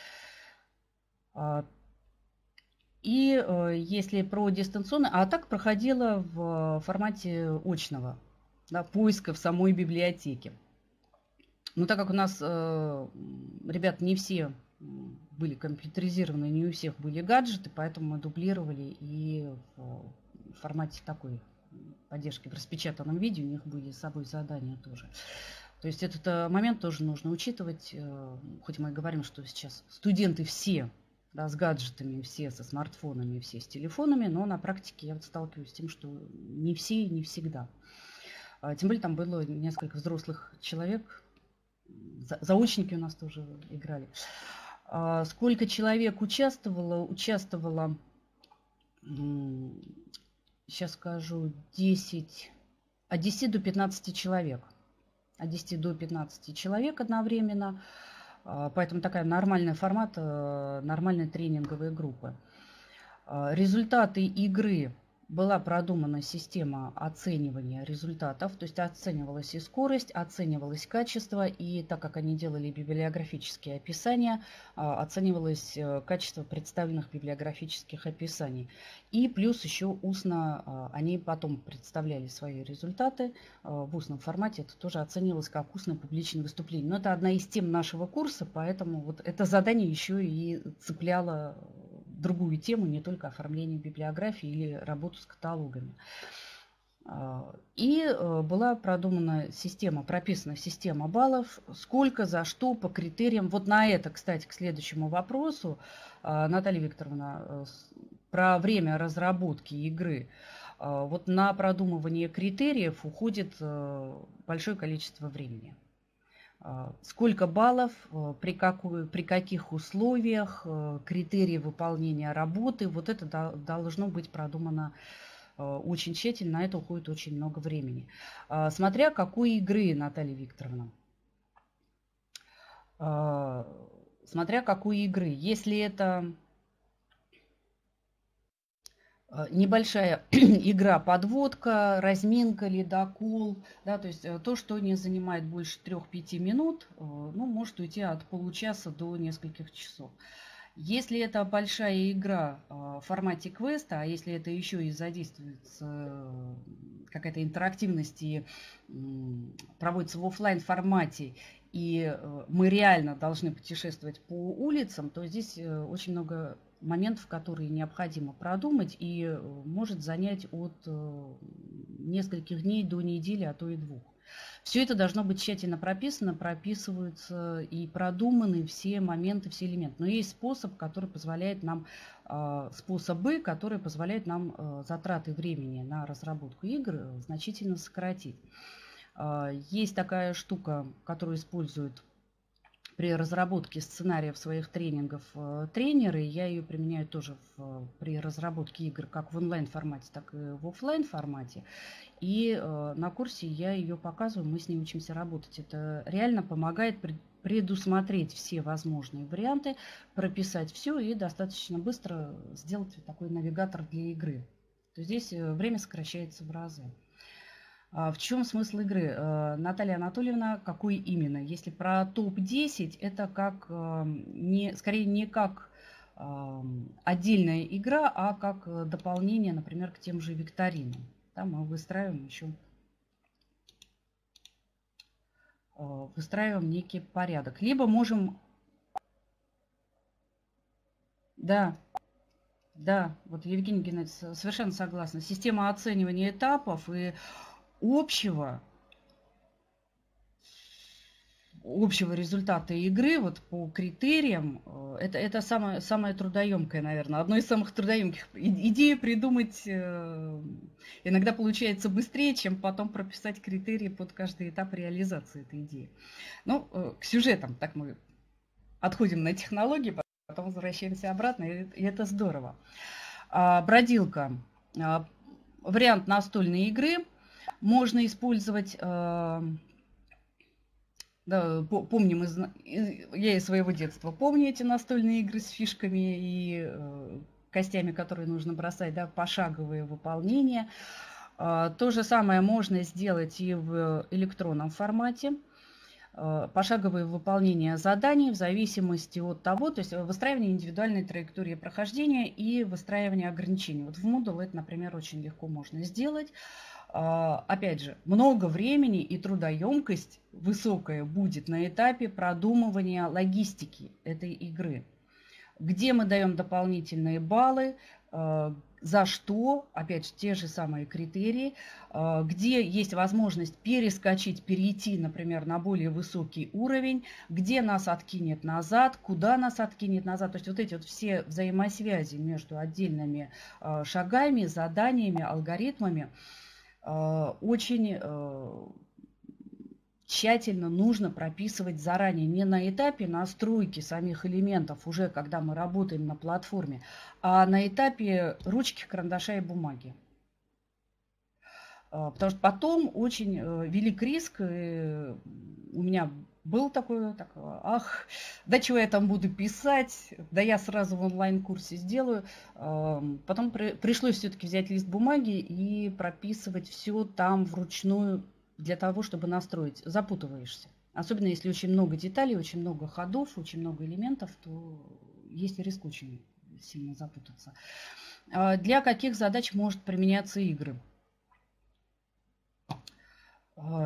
И если про дистанционно, а так проходило в формате очного, да, поиска в самой библиотеке. Но так как у нас ребята не все были компьютеризированы, не у всех были гаджеты, поэтому мы дублировали и в формате такой поддержки в распечатанном виде, у них были с собой задания тоже. То есть этот момент тоже нужно учитывать, хоть мы и говорим, что сейчас студенты все, да, с гаджетами, все со смартфонами, все с телефонами, но на практике я вот сталкиваюсь с тем, что не все и не всегда. Тем более там было несколько взрослых человек, заочники у нас тоже играли. Сколько человек участвовало? Участвовало... Сейчас скажу, десять, от десяти до пятнадцати человек. От десяти до пятнадцати человек одновременно. Поэтому такая нормальный формат, нормальной тренинговой группы. Результаты игры. Была продумана система оценивания результатов, то есть оценивалась и скорость, оценивалось качество, и так как они делали библиографические описания, оценивалось качество представленных библиографических описаний. И плюс еще устно они потом представляли свои результаты в устном формате, это тоже оценивалось как устное публичное выступление. Но это одна из тем нашего курса, поэтому вот это задание еще и цепляло другую тему, не только оформление библиографии или работу с каталогами. И была продумана система, прописана система баллов, сколько, за что, по критериям. Вот на это, кстати, к следующему вопросу, Наталья Викторовна, про время разработки игры. Вот на продумывание критериев уходит большое количество времени. Сколько баллов, при, какой, при каких условиях, критерии выполнения работы, вот это должно быть продумано очень тщательно, на это уходит очень много времени. Смотря какой игры, Наталья Викторовна. Смотря какой игры. Если это небольшая игра, подводка, разминка, ледокол, да, то есть то, что не занимает больше трёх-пяти минут, ну, может уйти от получаса до нескольких часов. Если это большая игра в формате квеста, а если это еще и задействуется какая-то интерактивность и проводится в офлайн формате, и мы реально должны путешествовать по улицам, то здесь очень много моментов, которые необходимо продумать, и может занять от нескольких дней до недели, а то и двух. Все это должно быть тщательно прописано, прописываются и продуманы все моменты, все элементы. Но есть способ, который позволяет нам, способы, которые позволяют нам затраты времени на разработку игр значительно сократить. Есть такая штука, которую используют при разработке сценариев своих тренингов тренеры. Я ее применяю тоже в, при разработке игр как в онлайн формате, так и в офлайн формате. И э, на курсе я ее показываю, мы с ней учимся работать. Это реально помогает предусмотреть все возможные варианты, прописать все и достаточно быстро сделать такой навигатор для игры. То здесь время сокращается в разы. В чем смысл игры? Наталья Анатольевна, какой именно? Если про топ десять, это как не, скорее не как отдельная игра, а как дополнение, например, к тем же викторинам. Там мы выстраиваем еще выстраиваем некий порядок. Либо можем... Да, да, вот Евгений Геннадьевич, совершенно согласна. Система оценивания этапов и общего, общего результата игры вот по критериям, это, это самое, самое трудоемкое, наверное, одно из самых трудоемких. Идею придумать иногда получается быстрее, чем потом прописать критерии под каждый этап реализации этой идеи. Ну, к сюжетам, так мы отходим на технологии, потом возвращаемся обратно, и это здорово. Бродилка. Вариант настольной игры. Можно использовать, да, помним, из, я из своего детства помню эти настольные игры с фишками и костями, которые нужно бросать, да, пошаговые выполнения. То же самое можно сделать и в электронном формате. Пошаговое выполнение заданий в зависимости от того, то есть выстраивание индивидуальной траектории прохождения и выстраивание ограничений. Вот в Moodle это, например, очень легко можно сделать. Опять же, много времени и трудоемкость высокая будет на этапе продумывания логистики этой игры. Где мы даем дополнительные баллы, за что, опять же, те же самые критерии, где есть возможность перескочить, перейти, например, на более высокий уровень, где нас откинет назад, куда нас откинет назад. То есть вот эти вот все взаимосвязи между отдельными шагами, заданиями, алгоритмами очень тщательно нужно прописывать заранее, не на этапе настройки самих элементов, уже когда мы работаем на платформе, а на этапе ручки, карандаша и бумаги. Потому что потом очень велик риск, у меня был такой, так, ах, да чего я там буду писать, да я сразу в онлайн-курсе сделаю. Потом при, пришлось все-таки взять лист бумаги и прописывать все там вручную для того, чтобы настроить. Запутываешься. Особенно если очень много деталей, очень много ходов, очень много элементов, то есть риск очень сильно запутаться. Для каких задач может применяться игры?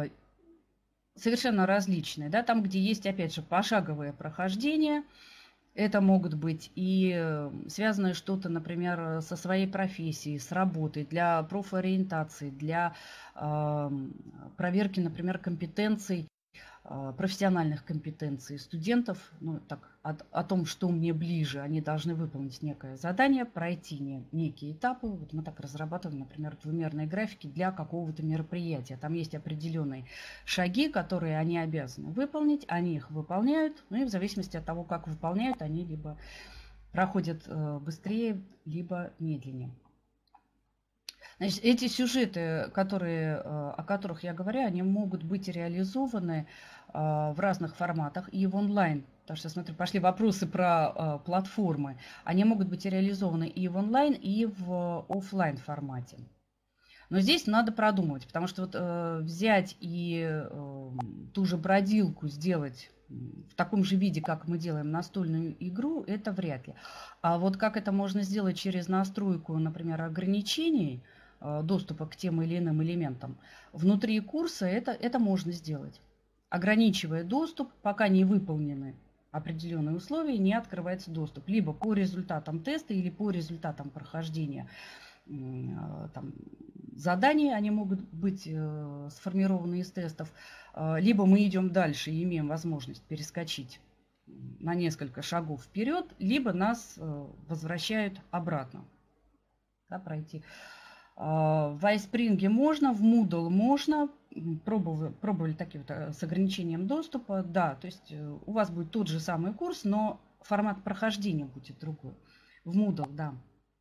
Совершенно различные, да, там, где есть, опять же, пошаговое прохождение, Это могут быть и связанное что-то, например, со своей профессией, с работой, для профориентации, для э, проверки, например, компетенций, э, профессиональных компетенций студентов, ну, так, о, о том, что мне ближе. Они должны выполнить некое задание, пройти не, некие этапы. Вот мы так разрабатываем, например, двумерные графики для какого-то мероприятия. Там есть определенные шаги, которые они обязаны выполнить, они их выполняют, ну и в зависимости от того, как выполняют, они либо проходят э, быстрее, либо медленнее. Значит, эти сюжеты, которые, о которых я говорю, они могут быть реализованы в разных форматах и в онлайн. Потому что, смотри, пошли вопросы про платформы. Они могут быть реализованы и в онлайн, и в офлайн формате. Но здесь надо продумывать, потому что вот э, взять и э, ту же бродилку сделать в таком же виде, как мы делаем настольную игру, это вряд ли. А вот как это можно сделать через настройку, например, ограничений э, доступа к тем или иным элементам, внутри курса это, это можно сделать. Ограничивая доступ, пока не выполнены определенные условия, не открывается доступ. Либо по результатам теста или по результатам прохождения там, заданий, они могут быть э, сформированы из тестов, э, либо мы идем дальше и имеем возможность перескочить на несколько шагов вперед, либо нас э, возвращают обратно, да, пройти. Э, в iSpring можно, в Moodle можно, пробовали, пробовали такие вот с ограничением доступа, да, то есть э, у вас будет тот же самый курс, но формат прохождения будет другой. В Moodle, да.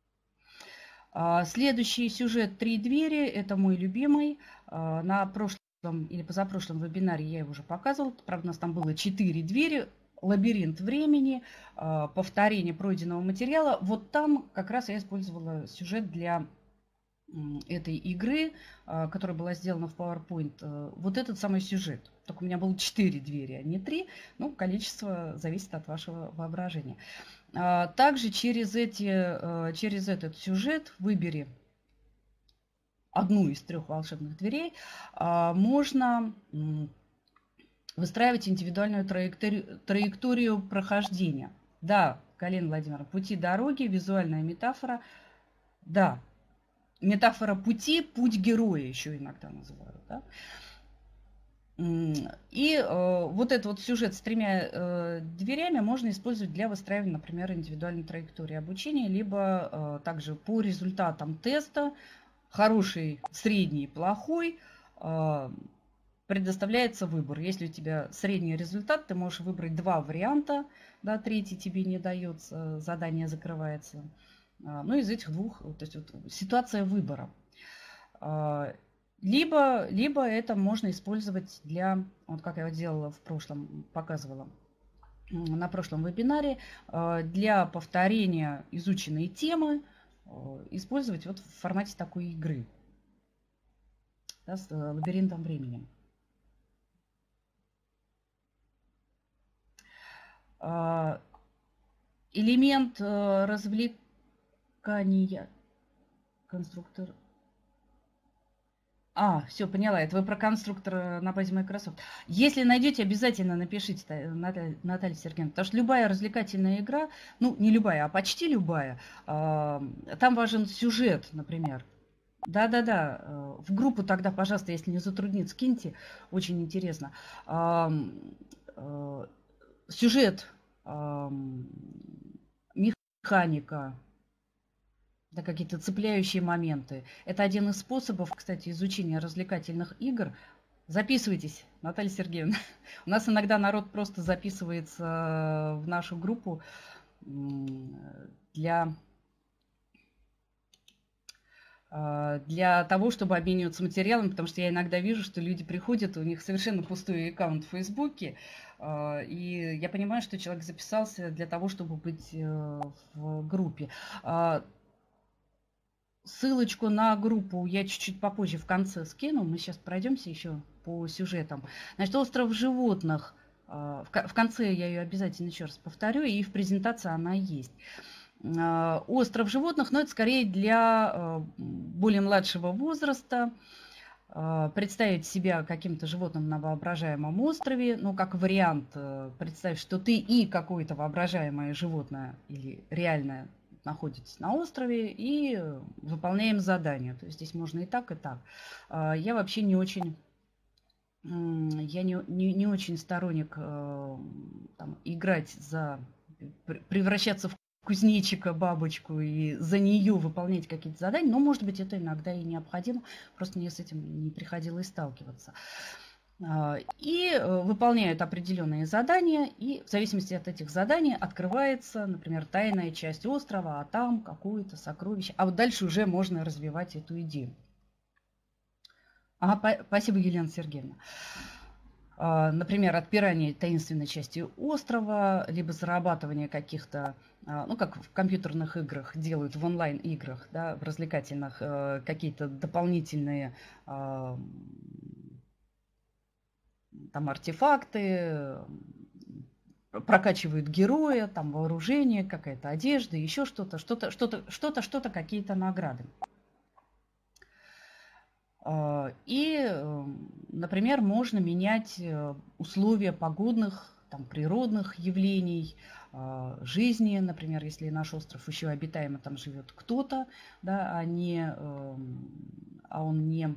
Следующий сюжет «Три двери» – это мой любимый. На прошлом или позапрошлом вебинаре я его уже показывала. Правда, у нас там было четыре двери, лабиринт времени, повторение пройденного материала. Вот там как раз я использовала сюжет для этой игры, которая была сделана в PowerPoint. Вот этот самый сюжет. Только у меня было четыре двери, а не три. Ну, количество зависит от вашего воображения. Также через, эти, через этот сюжет «Выбери одну из трех волшебных дверей» можно выстраивать индивидуальную траекторию, траекторию прохождения. Да, Галина Владимировна, пути дороги, визуальная метафора. Да, метафора пути, путь героя еще иногда называют. Да? И э, вот этот вот сюжет с тремя э, дверями можно использовать для выстраивания, например, индивидуальной траектории обучения, либо э, также по результатам теста, хороший, средний, плохой, э, предоставляется выбор. Если у тебя средний результат, ты можешь выбрать два варианта, да, третий тебе не дается, задание закрывается. Э, ну, из этих двух, то есть вот, ситуация выбора. Э, Либо, либо это можно использовать для, вот как я делала в прошлом, показывала на прошлом вебинаре, для повторения изученной темы, использовать вот в формате такой игры, да, с лабиринтом времени. Элемент развлекания, конструктор. А, все, поняла. Это вы про конструктор на базе Microsoft. Если найдете, обязательно напишите, Наталья, Наталья Сергеевна, потому что любая развлекательная игра, ну, не любая, а почти любая, там важен сюжет, например. Да-да-да, в группу тогда, пожалуйста, если не затруднит, скиньте, очень интересно. Сюжет, механика, да, какие-то цепляющие моменты. Это один из способов, кстати, изучения развлекательных игр. Записывайтесь, Наталья Сергеевна. У нас иногда народ просто записывается в нашу группу для, для того, чтобы обмениваться материалом, потому что я иногда вижу, что люди приходят, у них совершенно пустой аккаунт в Фейсбуке, и я понимаю, что человек записался для того, чтобы быть в группе. Ссылочку на группу я чуть-чуть попозже в конце скину. Мы сейчас пройдемся еще по сюжетам. Значит, «Остров животных». В конце я ее обязательно еще раз повторю, и в презентации она есть. «Остров животных», но это скорее для более младшего возраста. представить себя каким-то животным на воображаемом острове, ну, как вариант, представь, что ты и какое-то воображаемое животное или реальное находитесь на острове и выполняем задание. То есть здесь можно и так, и так. Я вообще не очень, я не, не, не очень сторонник там, играть за, превращаться в кузнечика, бабочку и за нее выполнять какие-то задания, но, может быть, это иногда и необходимо, просто мне с этим не приходилось сталкиваться. И выполняют определенные задания, и в зависимости от этих заданий открывается, например, тайная часть острова, а там какое-то сокровище. А вот дальше уже можно развивать эту идею. Ага, спасибо, Елена Сергеевна. Например, отпирание таинственной части острова, либо зарабатывание каких-то, ну, как в компьютерных играх делают, в онлайн-играх, да, в развлекательных, какие-то дополнительные там артефакты, прокачивают героя, там вооружение, какая-то одежда, еще что-то, что-то, что-то, что-то, что-то, какие-то награды. И, например, можно менять условия погодных, там, природных явлений, жизни, например, если наш остров еще обитаемый, там живет кто-то, да, а, не, а он не,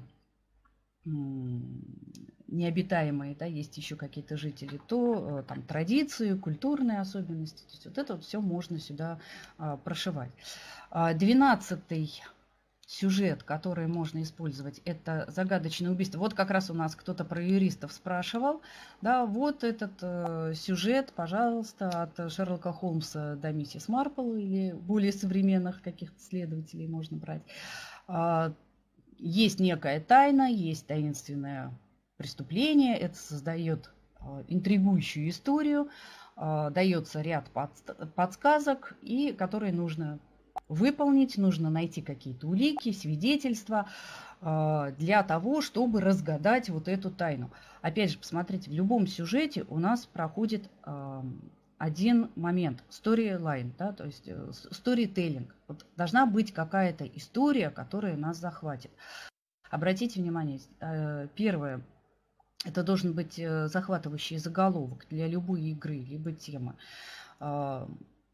необитаемый, да, есть еще какие-то жители, то там традиции, культурные особенности, то есть вот это вот все можно сюда прошивать. Двенадцатый сюжет, который можно использовать, это загадочное убийство. Вот как раз у нас кто-то про юристов спрашивал. Да, вот этот э, сюжет, пожалуйста, от Шерлока Холмса до миссис Марпл или более современных каких-то следователей можно брать. А, есть некая тайна, есть таинственное преступление. Это создает э, интригующую историю. Э, дается ряд под, подсказок, и которые нужно выполнить, нужно найти какие-то улики, свидетельства э, для того, чтобы разгадать вот эту тайну. Опять же, посмотрите, в любом сюжете у нас проходит э, один момент, storyline, да, то есть э, storytelling. Вот должна быть какая-то история, которая нас захватит. Обратите внимание, э, первое, это должен быть э, захватывающий заголовок для любой игры, либо темы. Э,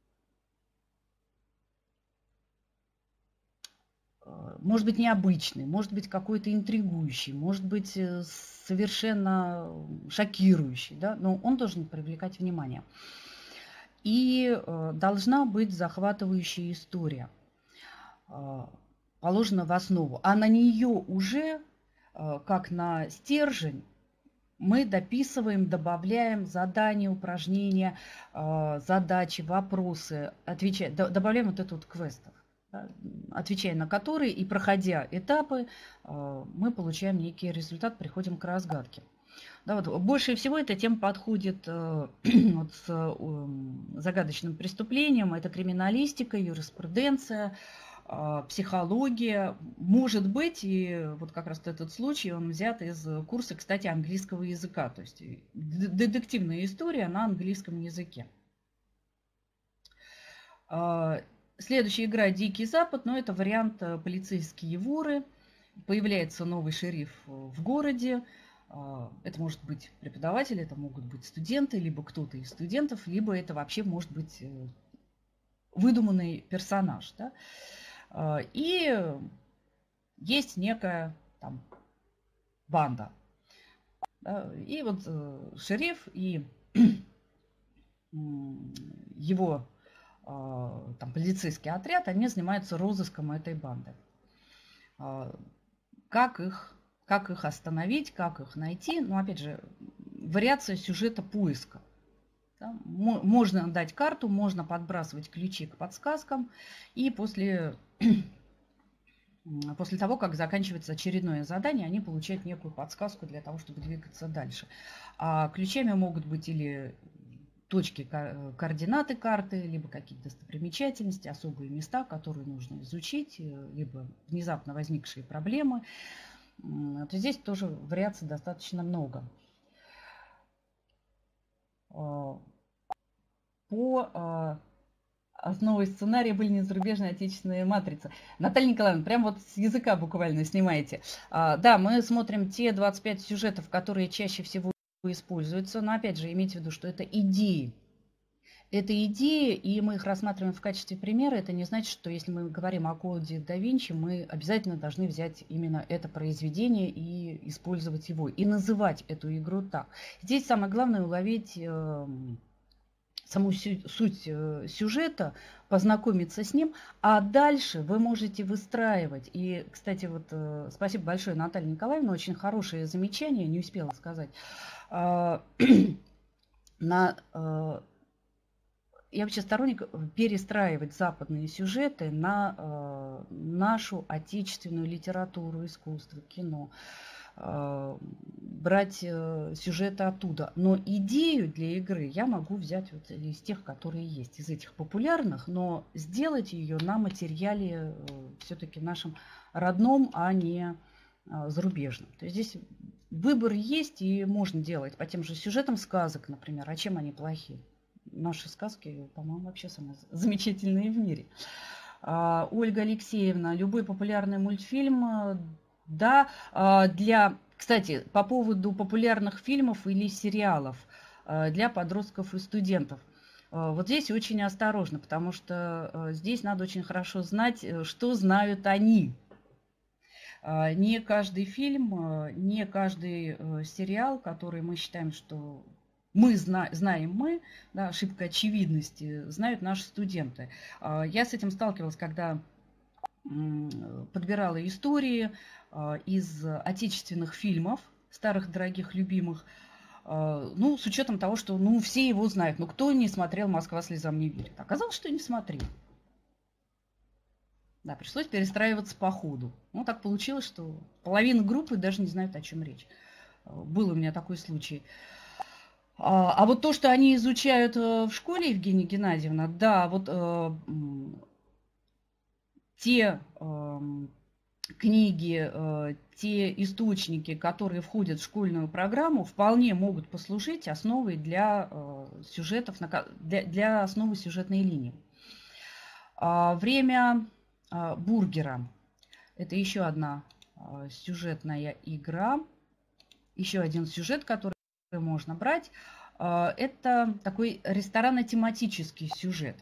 Может быть необычный, может быть какой-то интригующий, может быть совершенно шокирующий, да? Но он должен привлекать внимание. И должна быть захватывающая история, положена в основу. А на нее уже, как на стержень, мы дописываем, добавляем задания, упражнения, задачи, вопросы, отвечаем, добавляем вот этот вот квестов, отвечая на которые и проходя этапы, мы получаем некий результат, приходим к разгадке. Да, вот, больше всего эта тема подходит вот, с загадочным преступлением. Это криминалистика, юриспруденция, психология. Может быть, и вот как раз этот случай, он взят из курса, кстати, английского языка. То есть детективная история на английском языке. Следующая игра «Дикий Запад», но это вариант полицейские воры. Появляется новый шериф в городе. Это может быть преподаватель, это могут быть студенты, либо кто-то из студентов, либо это вообще может быть выдуманный персонаж. Да? И есть некая там банда. Да? И вот шериф и его там, полицейский отряд, они занимаются розыском этой банды. Как их, как их остановить, как их найти? Ну, опять же, вариация сюжета поиска. Да? Можно дать карту, можно подбрасывать ключи к подсказкам, и после, после того, как заканчивается очередное задание, они получают некую подсказку для того, чтобы двигаться дальше. А ключами могут быть или точки, координаты карты, либо какие-то достопримечательности, особые места, которые нужно изучить, либо внезапно возникшие проблемы. То здесь тоже вариаций достаточно много. По Основой сценария были не зарубежные, а отечественные матрицы. Наталья Николаевна, прям вот с языка буквально снимаете. А, да, мы смотрим те двадцать пять сюжетов, которые чаще всего используются. Но опять же, имейте в виду, что это идеи. Это идеи, и мы их рассматриваем в качестве примера. Это не значит, что если мы говорим о коде да Винчи, мы обязательно должны взять именно это произведение и использовать его. И называть эту игру так. Здесь самое главное уловить э, саму сю- суть э, сюжета, познакомиться с ним, а дальше вы можете выстраивать. И, кстати, вот э, спасибо большое, Наталья Николаевна, очень хорошее замечание, не успела сказать. Э, на... Э, Я вообще сторонник перестраивать западные сюжеты на э, нашу отечественную литературу, искусство, кино. Э, брать э, сюжеты оттуда. Но идею для игры я могу взять вот из тех, которые есть, из этих популярных, но сделать ее на материале э, все-таки нашем родном, а не э, зарубежном. То есть здесь выбор есть и можно делать по тем же сюжетам сказок, например. А чем они плохи? Наши сказки, по-моему, вообще самые замечательные в мире. А, Ольга Алексеевна, любой популярный мультфильм, да, для, кстати, по поводу популярных фильмов или сериалов для подростков и студентов. Вот здесь очень осторожно, потому что здесь надо очень хорошо знать, что знают они. Не каждый фильм, не каждый сериал, который мы считаем, что мы зна- знаем мы, да, ошибка очевидности, знают наши студенты. Я с этим сталкивалась, когда подбирала истории из отечественных фильмов, старых, дорогих, любимых, ну, с учетом того, что, ну, все его знают. Но кто не смотрел «Москва слезам не верит»? Оказалось, что не смотрел. Да, пришлось перестраиваться по ходу. Ну, так получилось, что половина группы даже не знает, о чем речь. Был у меня такой случай. А, а вот то, что они изучают в школе, Евгения Геннадьевна, да, вот э, те э, книги, э, те источники, которые входят в школьную программу, вполне могут послужить основой для э, сюжетов, для, для основы сюжетной линии. А, время э, бургера. Это еще одна э, сюжетная игра, еще один сюжет, который можно брать. Это такой ресторанно-тематический сюжет.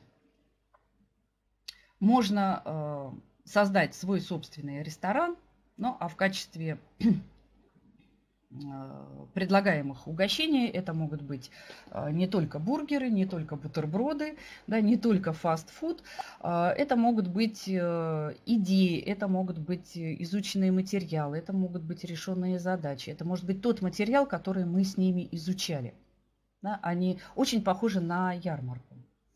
Можно создать свой собственный ресторан, ну а в качестве предлагаемых угощений это могут быть не только бургеры, не только бутерброды, да, не только фастфуд. Это могут быть идеи, это могут быть изученные материалы, это могут быть решенные задачи. Это может быть тот материал, который мы с ними изучали. Да, они очень похожи на ярмарку.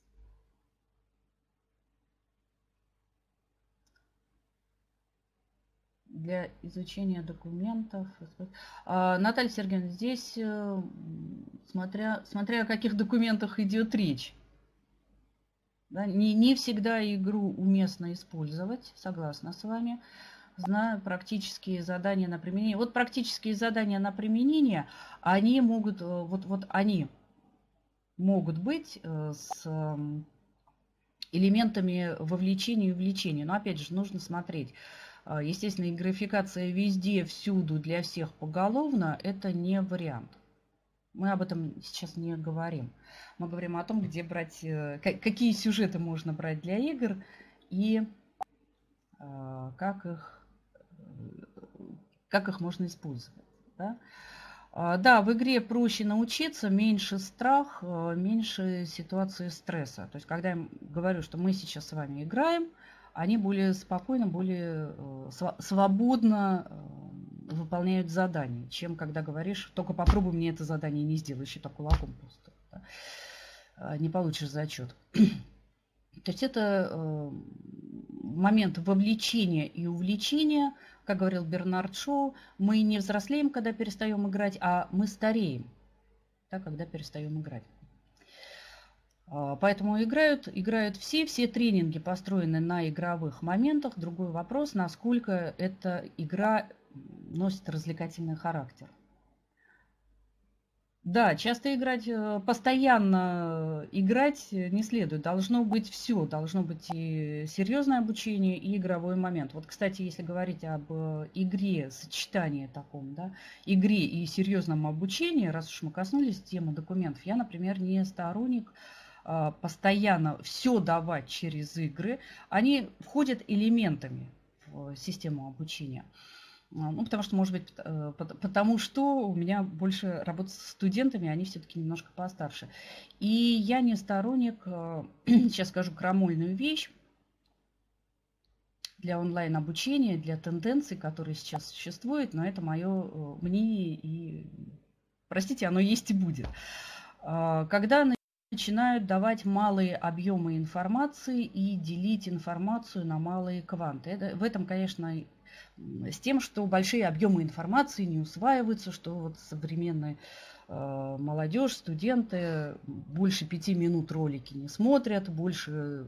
Для изучения документов. А, Наталья Сергеевна, здесь смотря, смотря о каких документах идет речь. Да, не, не всегда игру уместно использовать, согласна с вами. Знаю практические задания на применение. Вот практические задания на применение, они могут, вот, вот они могут быть с элементами вовлечения и увлечения. Но опять же, нужно смотреть. Естественно, и графикация везде, всюду, для всех поголовно – это не вариант. Мы об этом сейчас не говорим. Мы говорим о том, где брать, какие сюжеты можно брать для игр и как их, как их можно использовать. Да? Да, в игре проще научиться, меньше страх, меньше ситуации стресса. То есть, когда я говорю, что мы сейчас с вами играем, они более спокойно, более свободно выполняют задания, чем когда говоришь, только попробуй мне это задание не сделаешь, это кулаком просто. Да? Не получишь зачет. То есть это момент вовлечения и увлечения. Как говорил Бернард Шоу, мы не взрослеем, когда перестаем играть, а мы стареем, да, когда перестаем играть. Поэтому играют, играют все, все тренинги построены на игровых моментах. Другой вопрос, насколько эта игра носит развлекательный характер. Да, часто играть, э, постоянно играть не следует. Должно быть все. Должно быть и серьезное обучение, и игровой момент. Вот, кстати, если говорить об э, игре, сочетании таком, да, игре и серьезном обучении, раз уж мы коснулись темы документов, я, например, не сторонник а, постоянно все давать через игры. Они входят элементами в систему обучения. А, Ну, потому что, может быть, э, пот- потому что у меня больше работа с студентами, они все-таки немножко постарше. И я не сторонник, э, сейчас скажу крамольную вещь, для онлайн-обучения, для тенденций, которые сейчас существуют, но это мое мнение, и, простите, оно есть и будет. А, Когда начинают давать малые объемы информации и делить информацию на малые кванты. Это, в этом, конечно, с тем, что большие объемы информации не усваиваются, что вот современная э, молодежь, студенты больше пяти минут ролики не смотрят, больше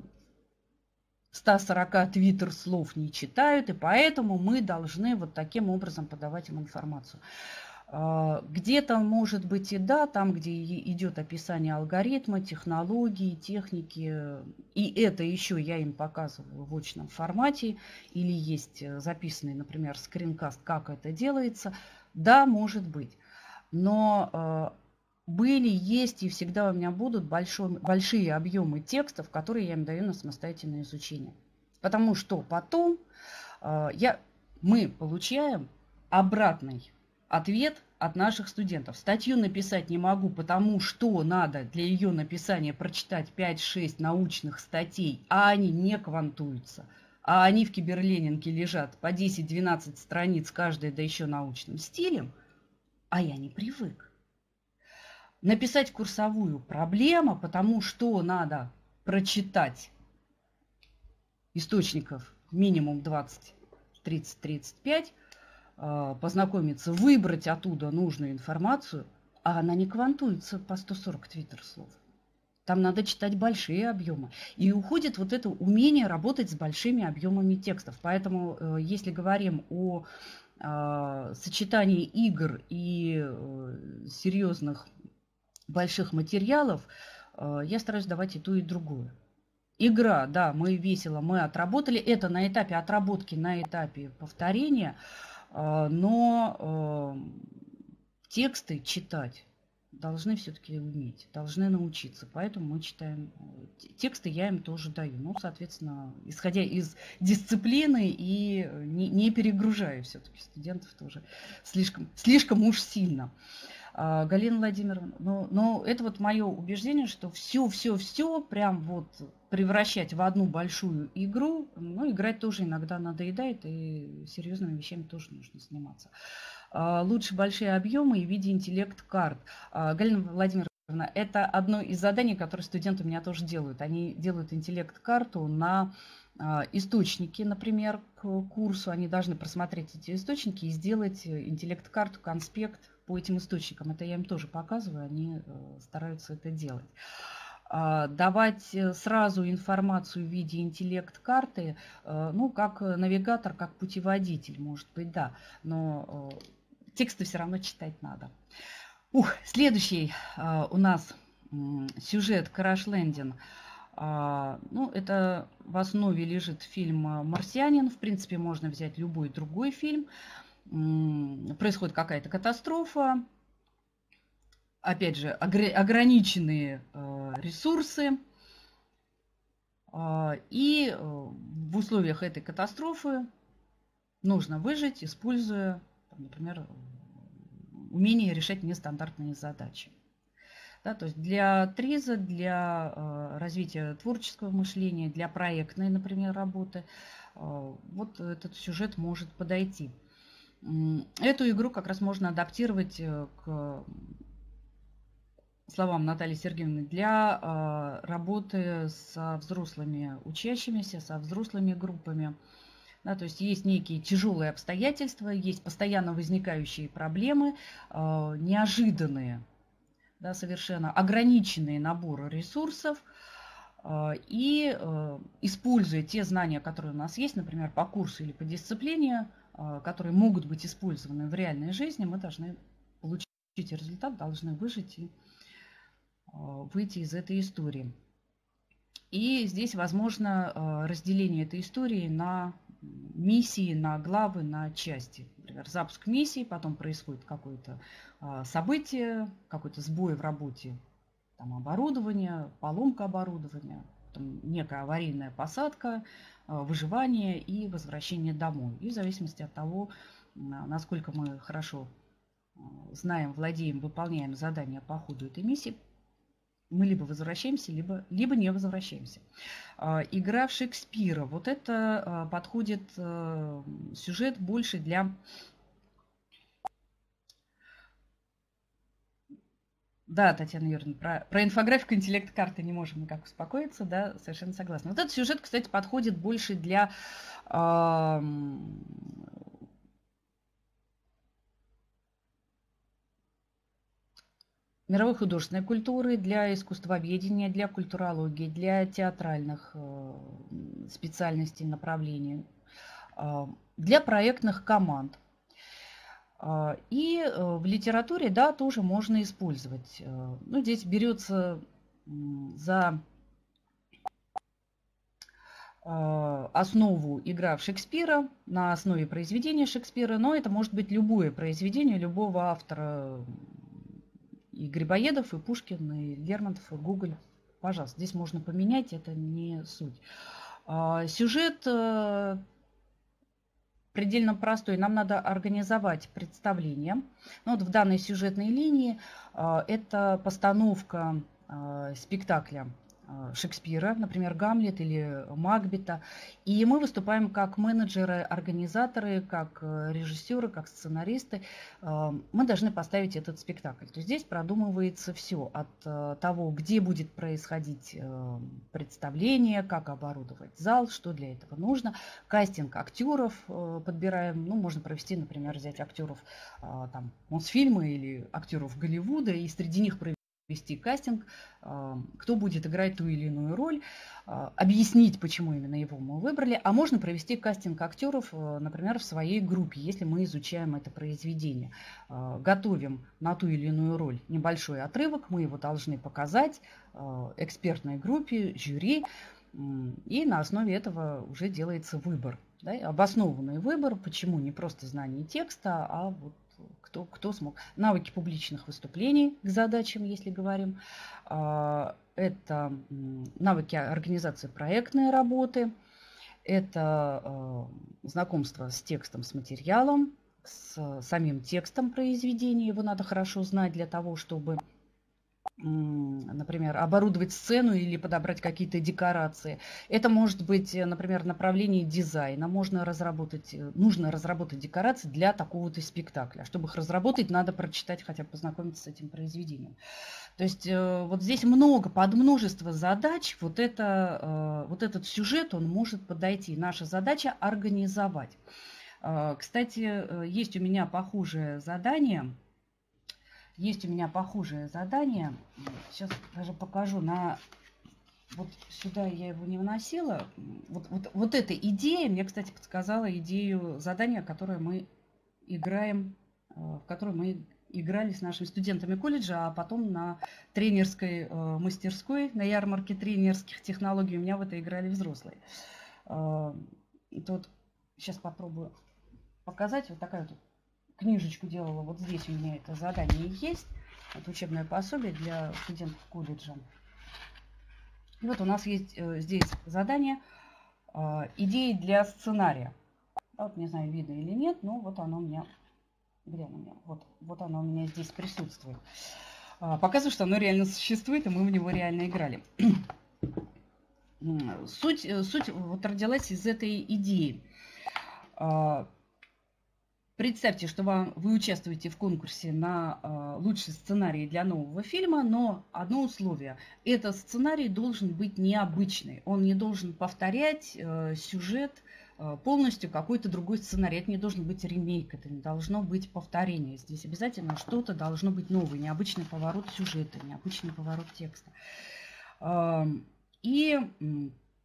ста сорока твиттер слов не читают, и поэтому мы должны вот таким образом подавать им информацию. Где-то, может быть, и да, там, где идет описание алгоритма, технологий, техники, и это еще я им показываю в очном формате, или есть записанный, например, скринкаст, как это делается, да, может быть. Но были, есть и всегда у меня будут большой, большие объемы текстов, которые я им даю на самостоятельное изучение. Потому что потом я, мы получаем обратный ответ от наших студентов. Статью написать не могу, потому что надо для ее написания прочитать пять-шесть научных статей, а они не квантуются. А они в киберленинге лежат по десять-двенадцать страниц, каждая, да еще научным стилем, а я не привык. Написать курсовую проблема, потому что надо прочитать источников минимум двадцать, тридцать, тридцать пять, познакомиться, выбрать оттуда нужную информацию, а она не квантуется по сто сорок твиттер слов. Там надо читать большие объемы. И уходит вот это умение работать с большими объемами текстов. Поэтому, если говорим о сочетании игр и серьезных больших материалов, я стараюсь давать и то, и другое. Игра, да, мы весело, мы отработали. Это на этапе отработки, на этапе повторения. Но тексты читать должны все-таки уметь, должны научиться. Поэтому мы читаем тексты, я им тоже даю. Ну, соответственно, исходя из дисциплины и не, не перегружаю все-таки студентов тоже слишком, слишком уж сильно. Галина Владимировна, но, но это вот мое убеждение, что все-все-все прям вот превращать в одну большую игру, ну, играть тоже иногда надоедает, и серьезными вещами тоже нужно заниматься. Лучше большие объемы и в виде интеллект-карт. Галина Владимировна, это одно из заданий, которые студенты у меня тоже делают. Они делают интеллект-карту на источники, например, к курсу. Они должны просмотреть эти источники и сделать интеллект-карту, конспект по этим источникам. Это я им тоже показываю, они стараются это делать. Давать сразу информацию в виде интеллект-карты, ну, как навигатор, как путеводитель, может быть, да, но тексты все равно читать надо. Ух, следующий у нас сюжет «Краш-лендинг». Ну, это в основе лежит фильм «Марсианин». В принципе, можно взять любой другой фильм. Происходит какая-то катастрофа. Опять же, ограниченные ресурсы. И в условиях этой катастрофы нужно выжить, используя, например, умение решать нестандартные задачи. Да, то есть для ТРИЗа, для э, развития творческого мышления, для проектной, например, работы, э, вот этот сюжет может подойти. Эту игру как раз можно адаптировать к словам Натальи Сергеевны для э, работы со взрослыми учащимися, со взрослыми группами. Да, то есть есть некие тяжелые обстоятельства, есть постоянно возникающие проблемы, э, неожиданные, да, совершенно ограниченные наборы ресурсов, э, и э, используя те знания, которые у нас есть, например, по курсу или по дисциплине, э, которые могут быть использованы в реальной жизни, мы должны получить результат, должны выжить и выйти из этой истории. И здесь возможно разделение этой истории на миссии, на главы, на части. Например, запуск миссии, потом происходит какое-то событие, какой-то сбой в работе там, оборудования, поломка оборудования, потом некая аварийная посадка, выживание и возвращение домой. И в зависимости от того, насколько мы хорошо знаем, владеем, выполняем задания по ходу этой миссии, мы либо возвращаемся, либо, либо не возвращаемся. Игра в Шекспира. Вот это подходит сюжет больше для... Да, Татьяна Юрьевна, про, про инфографику интеллект карты не можем никак успокоиться, да, совершенно согласна. Вот этот сюжет, кстати, подходит больше для... Э, мировой художественной культуры, для искусствоведения, для культурологии, для театральных э, специальностей, направлений, э, для проектных команд. Э, и э, в литературе, да, тоже можно использовать. Э, ну, здесь берется э, за э, основу игра в Шекспира, на основе произведения Шекспира, но это может быть любое произведение любого автора. И Грибоедов, и Пушкин, и Лермонтов, и Гоголь. Пожалуйста, здесь можно поменять, это не суть. Сюжет предельно простой. Нам надо организовать представление. Ну, вот в данной сюжетной линии это постановка спектакля Шекспира, например, Гамлет или Макбета. И мы выступаем как менеджеры, организаторы, как режиссеры, как сценаристы. Мы должны поставить этот спектакль. То есть здесь продумывается все от того, где будет происходить представление, как оборудовать зал, что для этого нужно. Кастинг актеров подбираем. Ну, можно провести, например, взять актеров там, Мосфильма или актеров Голливуда и среди них провести вести кастинг, кто будет играть ту или иную роль, объяснить, почему именно его мы выбрали, а можно провести кастинг актеров, например, в своей группе, если мы изучаем это произведение. Готовим на ту или иную роль небольшой отрывок, мы его должны показать экспертной группе, жюри, и на основе этого уже делается выбор. Да, обоснованный выбор, почему не просто знание текста, а вот Кто, кто смог. Навыки публичных выступлений к задачам, если говорим. Это навыки организации проектной работы. Это знакомство с текстом, с материалом, с самим текстом произведения. Его надо хорошо знать для того, чтобы, например, оборудовать сцену или подобрать какие-то декорации. Это может быть, например, направление дизайна. Можно разработать, нужно разработать декорации для такого-то спектакля. Чтобы их разработать, надо прочитать, хотя бы познакомиться с этим произведением. То есть вот здесь много, под множество задач вот, это, вот этот сюжет, он может подойти. Наша задача организовать. Кстати, есть у меня похожее задание. Есть у меня похожее задание. Сейчас даже покажу. На... Вот сюда я его не вносила. Вот, вот, вот эта идея мне, кстати, подсказала идею задания, которое мы играем, в которое мы играли с нашими студентами колледжа, а потом на тренерской мастерской, на ярмарке тренерских технологий у меня в это играли взрослые. Тут сейчас попробую показать. Вот такая вот книжечку делала, вот здесь у меня это задание есть. Это учебное пособие для студентов колледжа. И вот у нас есть э, здесь задание э, идеи для сценария. Вот, не знаю, видно или нет, но вот оно у меня, где оно у меня? Вот, вот оно у меня здесь присутствует. Э, показываю, что оно реально существует, и мы в него реально играли. Суть, суть вот родилась из этой идеи. Э, Представьте, что вам, вы участвуете в конкурсе на э, лучший сценарий для нового фильма, но одно условие. Этот сценарий должен быть необычный. Он не должен повторять э, сюжет э, полностью какой-то другой сценарий. Это не должен быть ремейк, это не должно быть повторение. Здесь обязательно что-то должно быть новое. Необычный поворот сюжета, необычный поворот текста. Э, и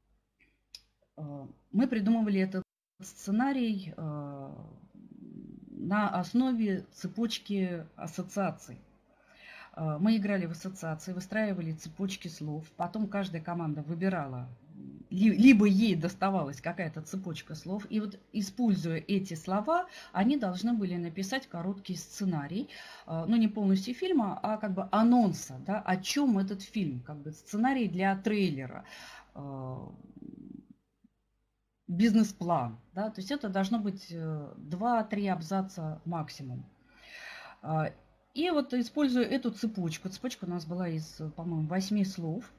э, мы придумывали этот сценарий... Э, на основе цепочки ассоциаций. Мы играли в ассоциации, выстраивали цепочки слов, потом каждая команда выбирала, либо ей доставалась какая-то цепочка слов, и вот используя эти слова, они должны были написать короткий сценарий, ну не полностью фильма, а как бы анонса, да, о чем этот фильм, как бы сценарий для трейлера, бизнес-план, да, то есть это должно быть два-три абзаца максимум. И вот используя эту цепочку, цепочка у нас была из, по-моему, восьми слов,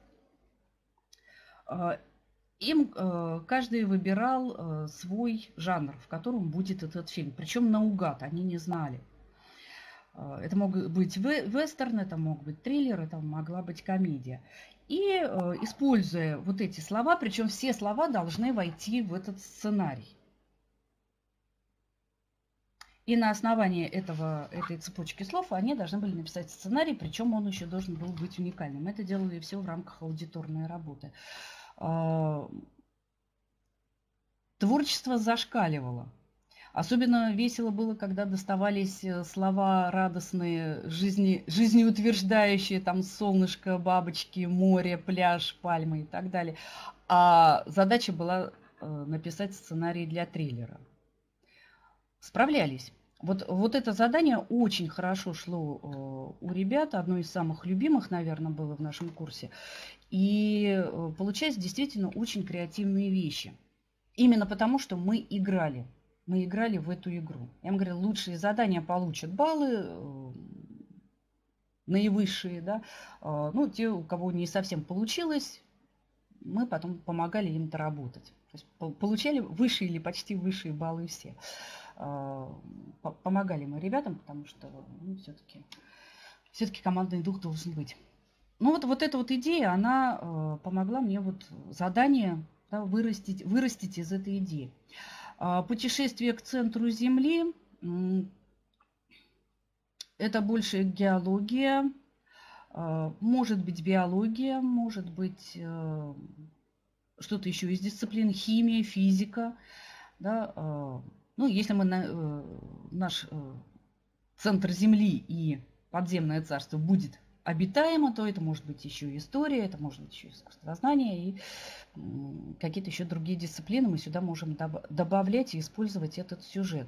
им каждый выбирал свой жанр, в котором будет этот фильм, причем наугад, они не знали. Это мог быть вестерн, это мог быть триллер, это могла быть комедия. И используя вот эти слова, причем все слова должны войти в этот сценарий. И на основании этого, этой цепочки слов они должны были написать сценарий, причем он еще должен был быть уникальным. Это делали все в рамках аудиторной работы. Творчество зашкаливало. Особенно весело было, когда доставались слова радостные, жизни, жизнеутверждающие, там солнышко, бабочки, море, пляж, пальмы и так далее. А задача была написать сценарий для триллера. Справлялись. Вот, вот это задание очень хорошо шло у ребят, одно из самых любимых, наверное, было в нашем курсе. И получались действительно очень креативные вещи. Именно потому, что мы играли. Мы играли в эту игру. Я вам говорю, лучшие задания получат баллы, наивысшие, да. Ну, те, у кого не совсем получилось, мы потом помогали им доработать. То есть получали высшие или почти высшие баллы все. Помогали мы ребятам, потому что ну, все-таки все-таки командный дух должен быть. Ну вот, вот эта вот идея, она э, помогла мне вот задание да, вырастить, вырастить из этой идеи. Э, путешествие к центру Земли э, – это больше геология, э, может быть биология, может быть э, что-то еще из дисциплин, химия, физика. Да, э, ну, если мы на, э, наш э, центр Земли и подземное царство будет обитаемо, то это может быть еще история, это может быть еще искусствознание и какие-то еще другие дисциплины. Мы сюда можем доб- добавлять и использовать этот сюжет.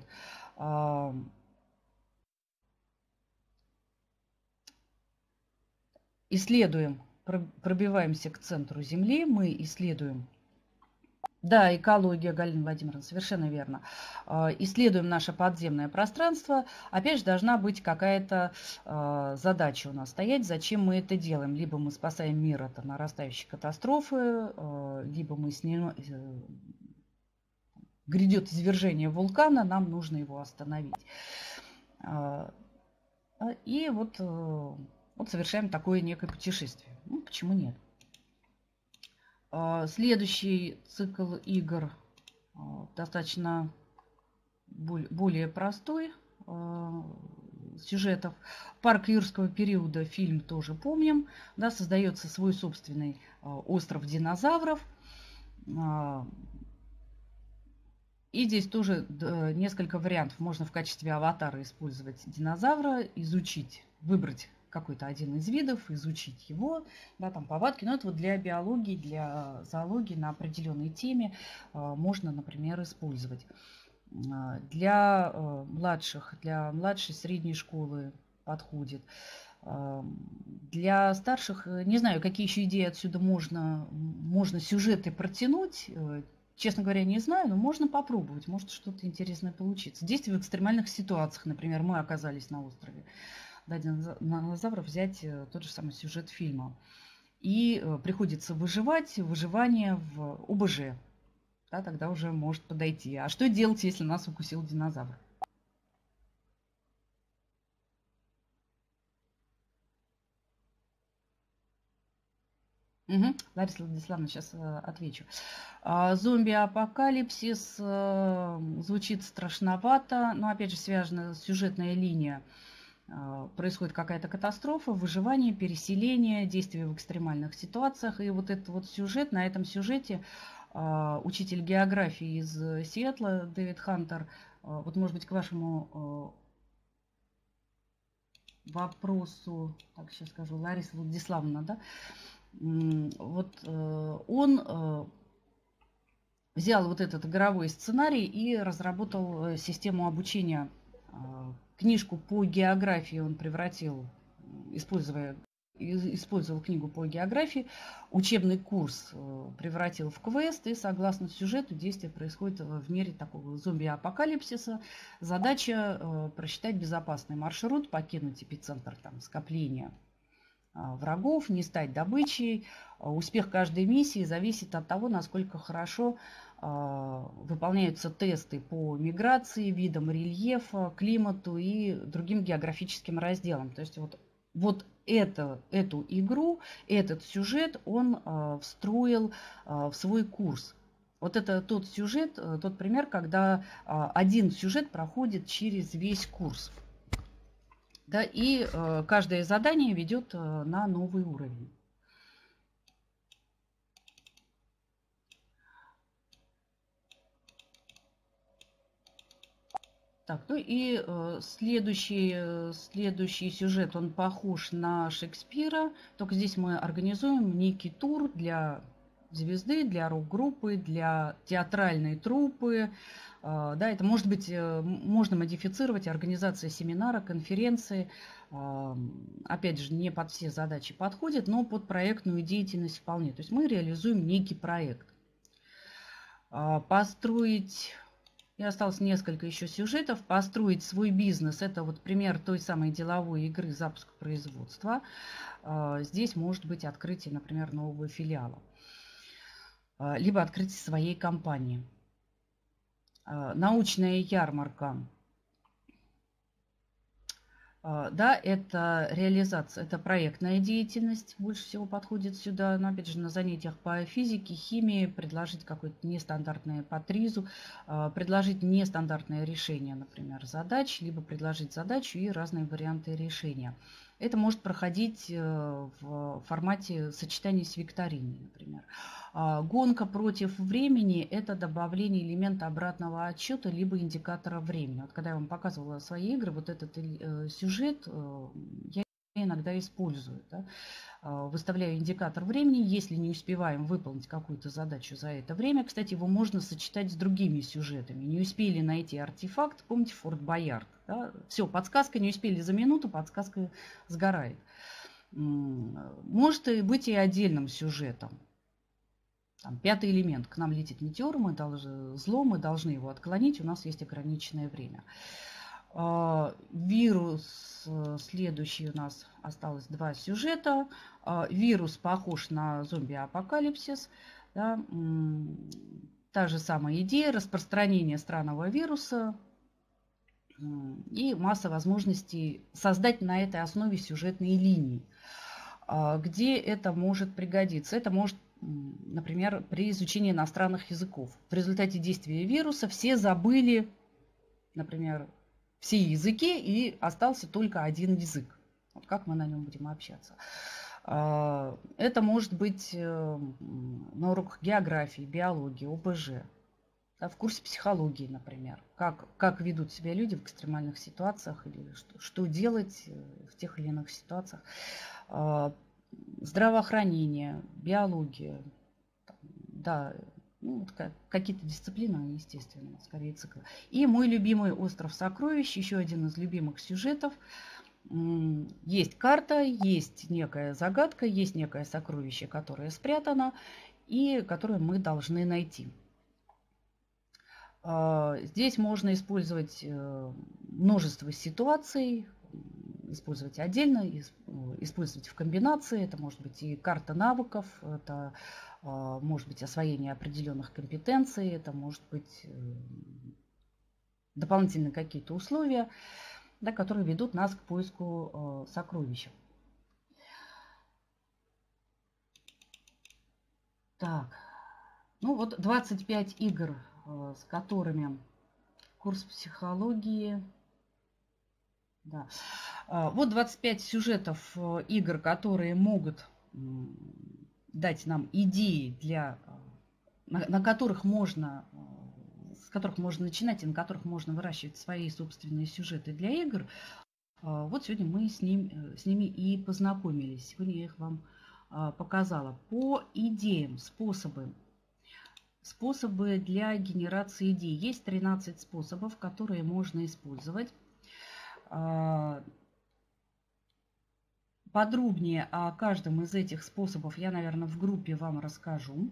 Исследуем, пробиваемся к центру Земли, мы исследуем. Да, экология, Галина Владимировна, совершенно верно. Исследуем наше подземное пространство. Опять же, должна быть какая-то э, задача у нас стоять, зачем мы это делаем. Либо мы спасаем мир от нарастающей катастрофы, э, либо мы снимаем, э, грядет извержение вулкана, нам нужно его остановить. Э, и вот, э, вот совершаем такое некое путешествие. Ну, почему нет? Следующий цикл игр достаточно более простой, сюжетов. Парк юрского периода, фильм тоже помним. Да, создается свой собственный остров динозавров. И здесь тоже несколько вариантов. Можно в качестве аватара использовать динозавра, изучить, выбрать какой-то один из видов, изучить его, да, там повадки. Но это вот для биологии, для зоологии на определенной теме э, можно, например, использовать. Э, для э, младших, для младшей средней школы подходит. Э, для старших, не знаю, какие еще идеи отсюда можно, можно сюжеты протянуть. Э, честно говоря, не знаю, но можно попробовать, может что-то интересное получится. Действие в экстремальных ситуациях, например, мы оказались на острове. Да, динозавров взять тот же самый сюжет фильма. И приходится выживать, выживание в ОБЖ. Да, тогда уже может подойти. А что делать, если нас укусил динозавр? Угу. Лариса Владиславовна, сейчас отвечу. Зомби-апокалипсис звучит страшновато, но опять же связана сюжетная линия. Происходит какая-то катастрофа, выживание, переселение, действия в экстремальных ситуациях. И вот этот вот сюжет, на этом сюжете учитель географии из Сиэтла Дэвид Хантер Вот, может быть, к вашему вопросу, так сейчас скажу, Лариса Владиславовна, да, вот он взял вот этот игровой сценарий и разработал систему обучения. Книжку по географии он превратил, используя, использовал книгу по географии, учебный курс превратил в квест, и согласно сюжету действие происходит в мире такого зомби-апокалипсиса. Задача просчитать безопасный маршрут, покинуть эпицентр там, скопления врагов, не стать добычей. Успех каждой миссии зависит от того, насколько хорошо э, выполняются тесты по миграции, видам рельефа, климату и другим географическим разделам. То есть вот, вот это, эту игру, этот сюжет он э, встроил э, в свой курс. Вот это тот сюжет, тот пример, когда э, один сюжет проходит через весь курс. Да, и э, каждое задание ведет э, на новый уровень. Так, ну и э, следующий, э, следующий сюжет, он похож на Шекспира, только здесь мы организуем некий тур для звезды, для рок-группы, для театральной труппы. Да, это может быть, можно модифицировать организация семинара, конференции. Опять же, не под все задачи подходит, но под проектную деятельность вполне. То есть мы реализуем некий проект. Построить, и осталось несколько еще сюжетов, построить свой бизнес. Это вот пример той самой деловой игры запуск производства. Здесь может быть открытие, например, нового филиала. Либо открытие своей компании. Научная ярмарка. Да, это реализация, это проектная деятельность, больше всего подходит сюда. Но опять же, на занятиях по физике, химии предложить какое-то нестандартное по ТРИЗу, предложить нестандартное решение, например, задач, либо предложить задачу и разные варианты решения. Это может проходить в формате сочетания с викториной, например. Гонка против времени – это добавление элемента обратного отсчета либо индикатора времени. Вот когда я вам показывала свои игры, вот этот сюжет я иногда использую. Да? Выставляю индикатор времени, если не успеваем выполнить какую-то задачу за это время. Кстати, его можно сочетать с другими сюжетами. Не успели найти артефакт, помните Форт Боярд. Да? Все, подсказка, не успели за минуту, подсказка сгорает. Может быть и отдельным сюжетом. Там, пятый элемент. К нам летит метеор, мы должны, зло, мы должны его отклонить, у нас есть ограниченное время. Вирус, следующий у нас осталось два сюжета. Вирус похож на зомби-апокалипсис. Да? Та же самая идея, распространение странного вируса и масса возможностей создать на этой основе сюжетные линии. Где это может пригодиться? Это может, например, при изучении иностранных языков. В результате действия вируса все забыли, например, все языки, и остался только один язык. Вот как мы на нем будем общаться? Это может быть на уроках географии, биологии, о бэ жэ, да, в курсе психологии, например. Как, как ведут себя люди в экстремальных ситуациях, или что, что делать в тех или иных ситуациях. Здравоохранение, биология, да, ну, вот какие-то дисциплины, естественно, скорее циклы. И мой любимый остров сокровищ, еще один из любимых сюжетов. Есть карта, есть некая загадка, есть некое сокровище, которое спрятано и которое мы должны найти. Здесь можно использовать множество ситуаций, использовать отдельно, использовать в комбинации. Это может быть и карта навыков, это может быть освоение определенных компетенций, это может быть дополнительные какие-то условия, да, которые ведут нас к поиску сокровища. Так, ну вот двадцать пять игр, с которыми курс психологии. Да. Вот двадцать пять сюжетов игр, которые могут дать нам идеи, для, на, на которых можно которых можно начинать и на которых можно выращивать свои собственные сюжеты для игр. Вот сегодня мы с, ним, с ними и познакомились. Сегодня я их вам показала. По идеям, способы. Способы для генерации идей. Есть тринадцать способов, которые можно использовать. Подробнее о каждом из этих способов я, наверное, в группе вам расскажу.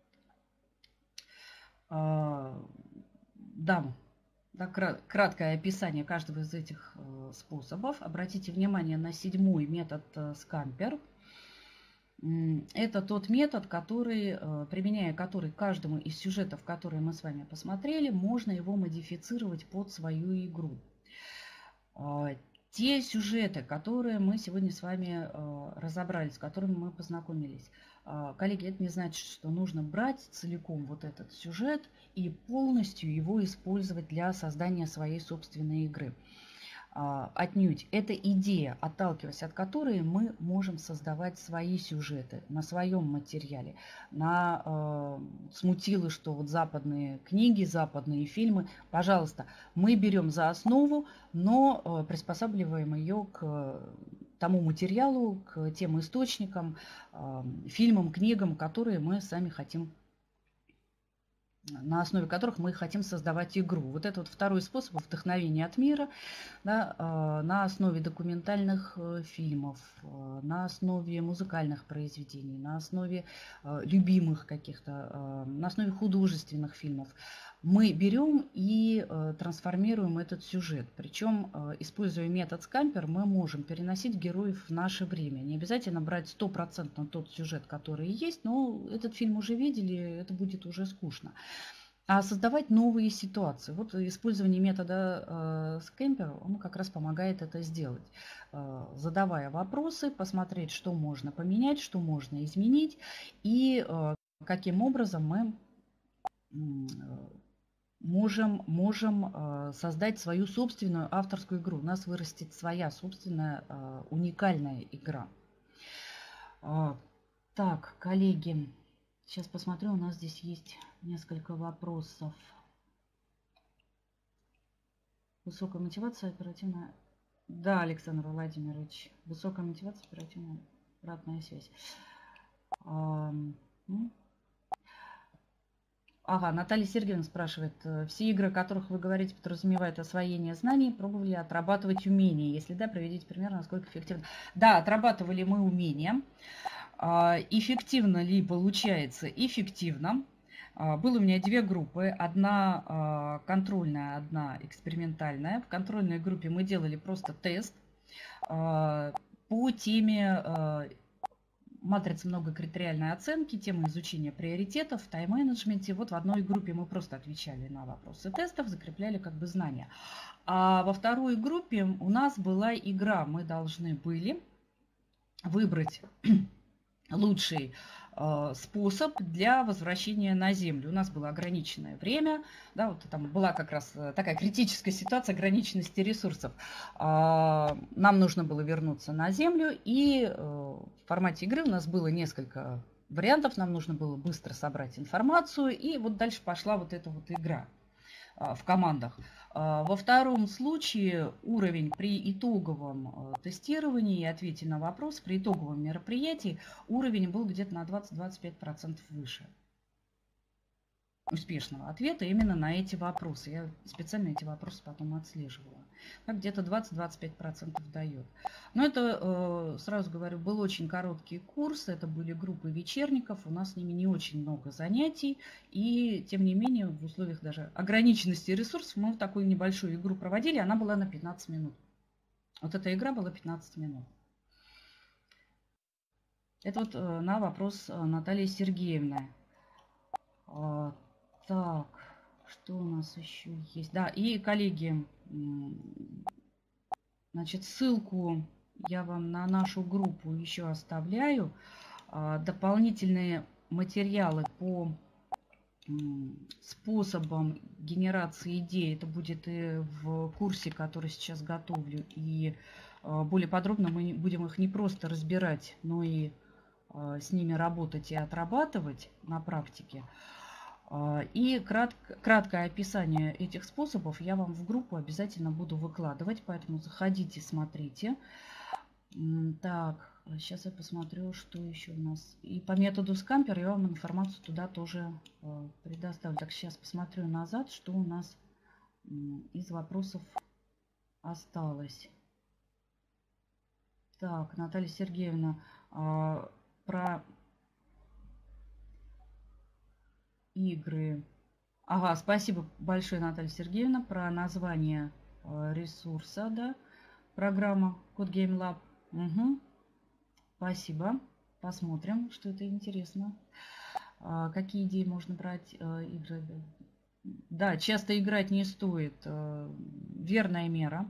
Дам да, краткое описание каждого из этих э, способов. Обратите внимание на седьмой метод э, Scamper. Это тот метод, который, э, применяя который каждому из сюжетов, которые мы с вами посмотрели, можно его модифицировать под свою игру. Э, те сюжеты, которые мы сегодня с вами э, разобрали, с которыми мы познакомились, э, коллеги, это не значит, что нужно брать целиком вот этот сюжет и полностью его использовать для создания своей собственной игры. Отнюдь. Это идея, отталкиваясь от которой мы можем создавать свои сюжеты на своем материале. На э, смутило, что вот западные книги, западные фильмы, пожалуйста, мы берем за основу, но э, приспосабливаем ее к тому материалу, к тем источникам, э, фильмам, книгам, которые мы сами хотим, на основе которых мы хотим создавать игру. Вот это вот второй способ вдохновения от мира, да, э, на основе документальных э, фильмов, э, на основе музыкальных произведений, на основе э, любимых каких-то, э, на основе художественных фильмов. Мы берем и э, трансформируем этот сюжет. Причем, э, используя метод Scamper, мы можем переносить героев в наше время. Не обязательно брать стопроцентно тот сюжет, который есть, но этот фильм уже видели, это будет уже скучно. А создавать новые ситуации. Вот использование метода э, Scamper, он как раз помогает это сделать. Э, задавая вопросы, посмотреть, что можно поменять, что можно изменить и э, каким образом мы э, можем, можем э, создать свою собственную авторскую игру. У нас вырастет своя собственная э, уникальная игра. Э, так, коллеги, сейчас посмотрю, у нас здесь есть несколько вопросов. Высокая мотивация, оперативная... Да, Александр Владимирович, высокая мотивация, оперативная обратная связь. А, ну. Ага, Наталья Сергеевна спрашивает. Все игры, о которых вы говорите, подразумевают освоение знаний, пробовали отрабатывать умения? Если да, приведите пример, насколько эффективно. Да, отрабатывали мы умения. Эффективно ли получается? Эффективно. Было у меня две группы. Одна контрольная, одна экспериментальная. В контрольной группе мы делали просто тест по теме матрицы многокритериальной оценки, тема изучения приоритетов в тайм-менеджменте. Вот в одной группе мы просто отвечали на вопросы тестов, закрепляли как бы знания. А во второй группе у нас была игра. Мы должны были выбрать лучший э, способ для возвращения на Землю. У нас было ограниченное время, да, вот там была как раз такая критическая ситуация ограниченности ресурсов. Э, нам нужно было вернуться на Землю, и э, в формате игры у нас было несколько вариантов. Нам нужно было быстро собрать информацию, и вот дальше пошла вот эта вот игра э, в командах. Во втором случае уровень при итоговом тестировании и ответе на вопрос, при итоговом мероприятии, уровень был где-то на двадцать-двадцать пять процентов выше успешного ответа именно на эти вопросы. Я специально эти вопросы потом отслеживала. Где-то двадцать-двадцать пять процентов дает. Но это, сразу говорю, был очень короткий курс. Это были группы вечерников. У нас с ними не очень много занятий. И, тем не менее, в условиях даже ограниченности ресурсов мы такую небольшую игру проводили. Она была на пятнадцать минут. Вот эта игра была пятнадцать минут. Это вот на вопрос Натальи Сергеевны. Так, что у нас еще есть? Да, и, коллеги, значит, ссылку я вам на нашу группу еще оставляю. Дополнительные материалы по способам генерации идей. Это будет и в курсе, который сейчас готовлю. И более подробно мы будем их не просто разбирать, но и с ними работать и отрабатывать на практике. И крат, краткое описание этих способов я вам в группу обязательно буду выкладывать, поэтому заходите, смотрите. Так, сейчас я посмотрю, что еще у нас. И по методу скампер я вам информацию туда тоже предоставлю. Так, сейчас посмотрю назад, что у нас из вопросов осталось. Так, Наталья Сергеевна, про игры. Ага, спасибо большое, Наталья Сергеевна, про название ресурса, да, программа Code Game Lab. Угу. Спасибо. Посмотрим, что это интересно. А, какие идеи можно брать а, игры? Да, часто играть не стоит. А, верная мера.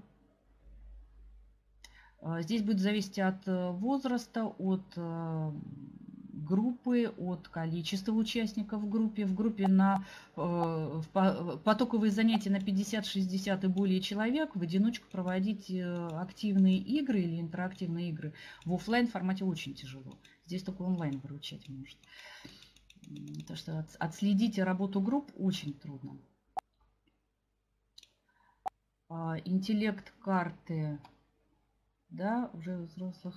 А, здесь будет зависеть от возраста, от а, группы, от количества участников в группе. В группе на э, потоковые занятия на пятьдесят-шестьдесят и более человек в одиночку проводить активные игры или интерактивные игры в офлайн формате очень тяжело. Здесь только онлайн выручать может. Потому что отследить работу групп очень трудно. Интеллект карты, да, уже взрослых.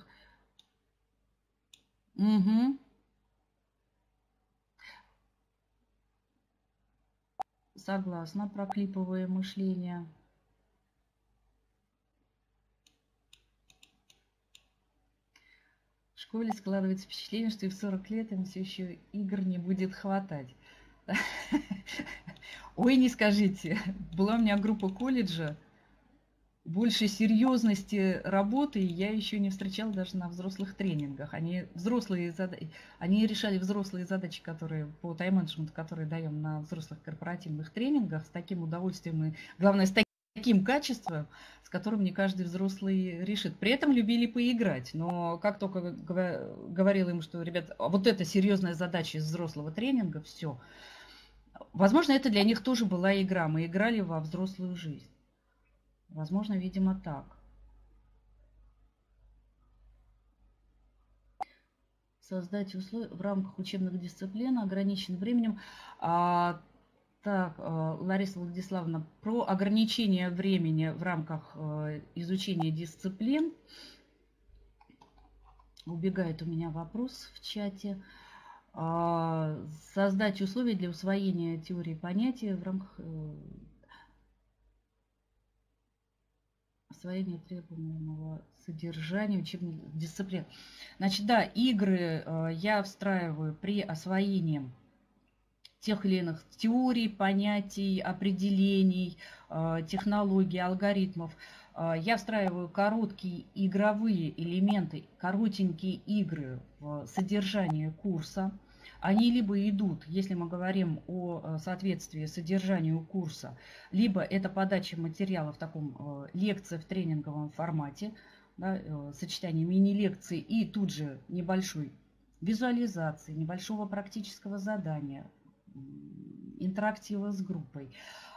Угу. Согласна, про клиповое мышление. В школе складывается впечатление, что и в сорок лет им все еще игр не будет хватать. Ой, не скажите, была у меня группа колледжа, больше серьезности работы я еще не встречала даже на взрослых тренингах. Они, взрослые задачи, они решали взрослые задачи, которые по тайм-менеджменту, которые даем на взрослых корпоративных тренингах, с таким удовольствием и, главное, с таким качеством, с которым не каждый взрослый решит. При этом любили поиграть, но как только говорила им, что, ребят, вот это серьезная задача из взрослого тренинга, все. Возможно, это для них тоже была игра. Мы играли во взрослую жизнь. Возможно, видимо, так. Создать условия в рамках учебных дисциплин, ограничен временем. А, так, Лариса Владиславовна, про ограничение времени в рамках изучения дисциплин. Убегает у меня вопрос в чате. А, создать условия для усвоения теории понятий в рамках... освоение требуемого содержания учебных дисциплин. Значит, да, игры э, я встраиваю при освоении тех или иных теорий, понятий, определений, э, технологий, алгоритмов. Э, я встраиваю короткие игровые элементы, коротенькие игры в содержание курса. Они либо идут, если мы говорим о соответствии содержанию курса, либо это подача материала в таком лекции в тренинговом формате, да, сочетание мини-лекции и тут же небольшой визуализации, небольшого практического задания, интерактива с группой.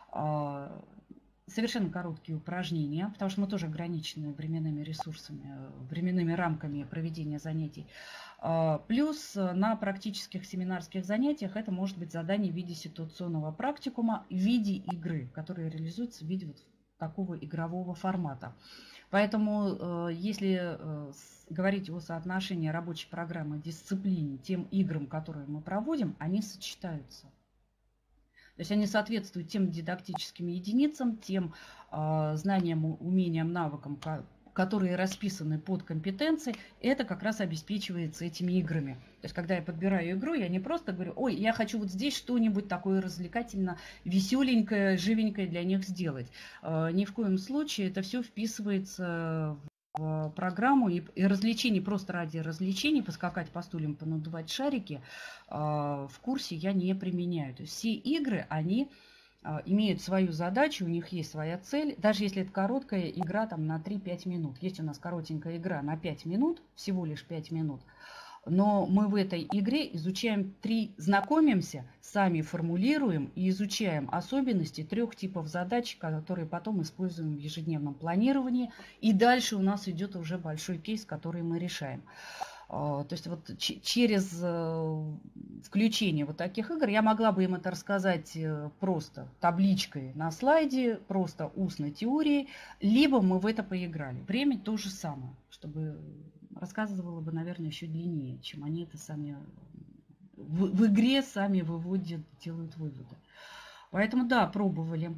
Совершенно короткие упражнения, потому что мы тоже ограничены временными ресурсами, временными рамками проведения занятий. Плюс на практических семинарских занятиях это может быть задание в виде ситуационного практикума, в виде игры, которая реализуется в виде вот такого игрового формата. Поэтому, если говорить о соотношении рабочей программы дисциплине тем играм, которые мы проводим, они сочетаются. То есть они соответствуют тем дидактическим единицам, тем э, знаниям, умениям, навыкам, которые расписаны под компетенции. Это как раз обеспечивается этими играми. То есть когда я подбираю игру, я не просто говорю, ой, я хочу вот здесь что-нибудь такое развлекательно, веселенькое, живенькое для них сделать. Э, ни в коем случае это все вписывается в в программу, и, и развлечений просто ради развлечений, поскакать по стульям, понадувать шарики, э, в курсе я не применяю. То есть все игры, они э, имеют свою задачу, у них есть своя цель, даже если это короткая игра там, на три-пять минут. Есть у нас коротенькая игра на пять минут, всего лишь пять минут. Но мы в этой игре изучаем три, знакомимся, сами формулируем и изучаем особенности трех типов задач, которые потом используем в ежедневном планировании. И дальше у нас идет уже большой кейс, который мы решаем. То есть вот через включение вот таких игр я могла бы им это рассказать просто табличкой на слайде, просто устной теорией, либо мы в это поиграли. Время то же самое, чтобы рассказывала бы, наверное, еще длиннее, чем они это сами в, в игре сами выводят, делают выводы. Поэтому да, пробовали.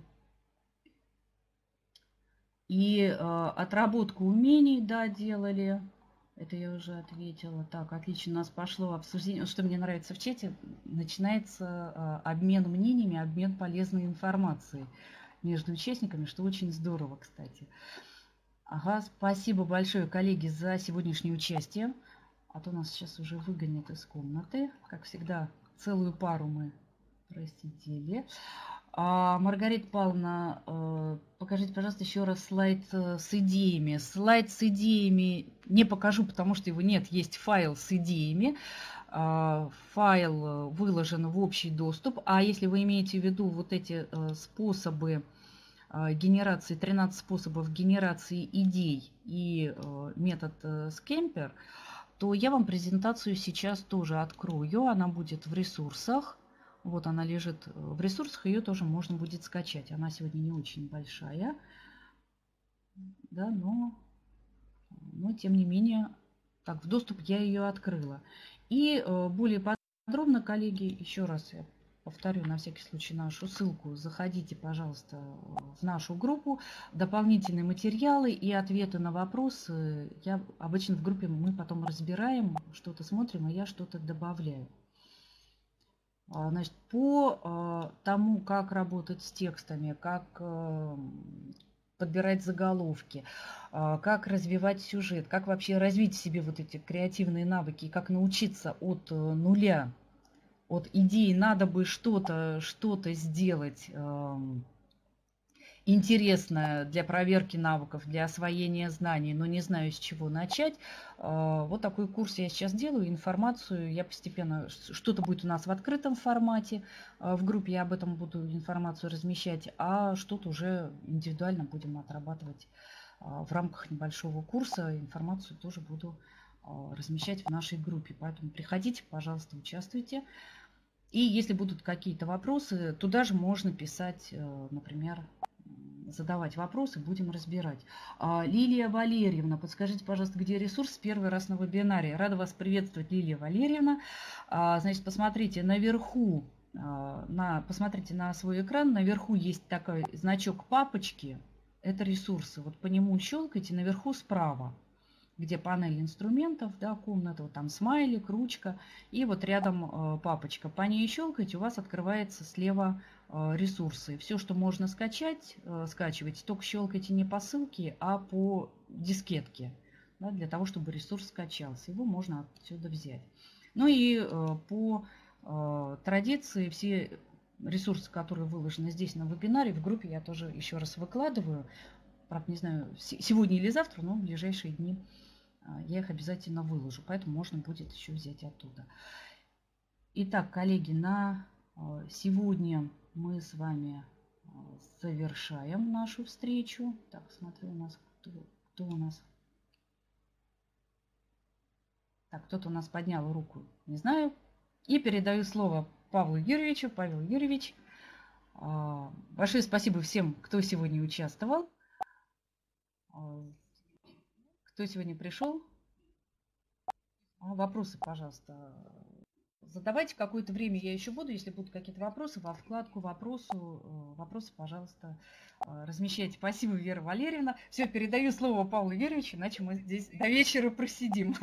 И э, отработку умений, да, делали. Это я уже ответила. Так, отлично, у нас пошло обсуждение. Что мне нравится в чате, начинается э, обмен мнениями, обмен полезной информацией между участниками, что очень здорово, кстати. Ага, спасибо большое, коллеги, за сегодняшнее участие. А то нас сейчас уже выгонят из комнаты. Как всегда, целую пару мы просидели. А, Маргарита Павловна, э, покажите, пожалуйста, еще раз слайд э, с идеями. Слайд с идеями не покажу, потому что его нет. Есть файл с идеями. Э, файл выложен в общий доступ. А если вы имеете в виду вот эти э, способы э, генерации, тринадцать способов генерации идей и э, метод э, Scamper, то я вам презентацию сейчас тоже открою. Она будет в ресурсах. Вот она лежит в ресурсах, ее тоже можно будет скачать. Она сегодня не очень большая, да, но, но тем не менее, так, в доступ я ее открыла. И э, более подробно, коллеги, еще раз я повторю на всякий случай нашу ссылку. Заходите, пожалуйста, в нашу группу. Дополнительные материалы и ответы на вопросы. Я обычно в группе мы потом разбираем, что-то смотрим, и я что-то добавляю. Значит, по тому, как работать с текстами, как подбирать заголовки, как развивать сюжет, как вообще развить в себе вот эти креативные навыки, как научиться от нуля, от идеи надо бы что-то что-то сделать интересное для проверки навыков, для освоения знаний, но не знаю, с чего начать. Вот такой курс я сейчас делаю, информацию я постепенно, что-то будет у нас в открытом формате, в группе я об этом буду информацию размещать, а что-то уже индивидуально будем отрабатывать в рамках небольшого курса. Информацию тоже буду размещать в нашей группе, поэтому приходите, пожалуйста, участвуйте. И если будут какие-то вопросы, туда же можно писать, например, задавать вопросы, будем разбирать. Лилия Валерьевна, подскажите, пожалуйста, где ресурс? Первый раз на вебинаре. Рада вас приветствовать, Лилия Валерьевна. Значит, посмотрите наверху, на, посмотрите на свой экран. Наверху есть такой значок папочки. Это ресурсы. Вот по нему щелкайте наверху справа, где панель инструментов, да, комната, вот там смайлик, ручка, и вот рядом э, папочка. По ней щелкать, у вас открывается слева э, ресурсы. Все, что можно скачать, э, скачивайте, только щелкайте не по ссылке, а по дискетке, да, для того, чтобы ресурс скачался. Его можно отсюда взять. Ну и э, по э, традиции все ресурсы, которые выложены здесь на вебинаре, в группе я тоже еще раз выкладываю. Правда, не знаю, сегодня или завтра, но в ближайшие дни я их обязательно выложу. Поэтому можно будет еще взять оттуда. Итак, коллеги, на сегодня мы с вами завершаем нашу встречу. Так, смотрю, у нас кто, кто у нас. Так, кто-то у нас поднял руку, не знаю. И передаю слово Павлу Юрьевичу. Павел Юрьевич, большое спасибо всем, кто сегодня участвовал. Кто сегодня пришел? Вопросы, пожалуйста, задавайте. Какое-то время я еще буду. Если будут какие-то вопросы, во вкладку вопросу, вопросы, пожалуйста, размещайте. Спасибо, Вера Валерьевна. Все, передаю слово Павлу Юрьевичу, иначе мы здесь до вечера просидим.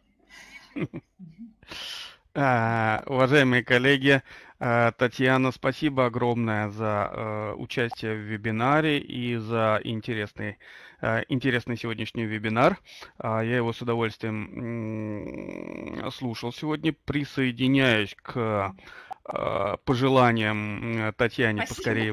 Уважаемые коллеги, Татьяна, спасибо огромное за участие в вебинаре и за интересный, интересный сегодняшний вебинар. Я его с удовольствием слушал сегодня. Присоединяюсь к пожеланиям Татьяне спасибо. Поскорее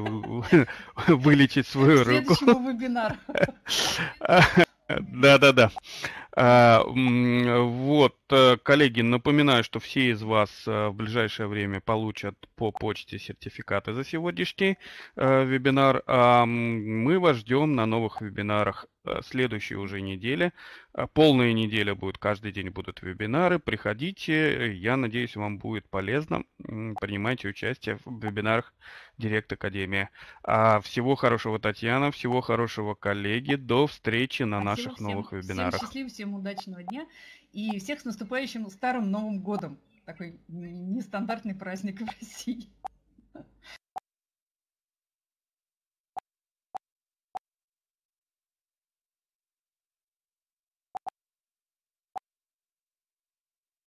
вылечить свою руку. Следующему вебинару. Да-да-да. А, м, Вот, э, коллеги, напоминаю, что все из вас э, в ближайшее время получат по почте сертификаты за сегодняшний э, вебинар. А м, мы вас ждем на новых вебинарах э, следующей уже недели. А, Полная неделя будет, каждый день будут вебинары. Приходите, я надеюсь, вам будет полезно. М, Принимайте участие в вебинарах Директ Академии. А, Всего хорошего, Татьяна, всего хорошего, коллеги. До встречи на Спасибо наших всем. новых Всем вебинарах. счастливо, всем удачного дня и всех с наступающим Старым Новым Годом. Такой нестандартный праздник в России.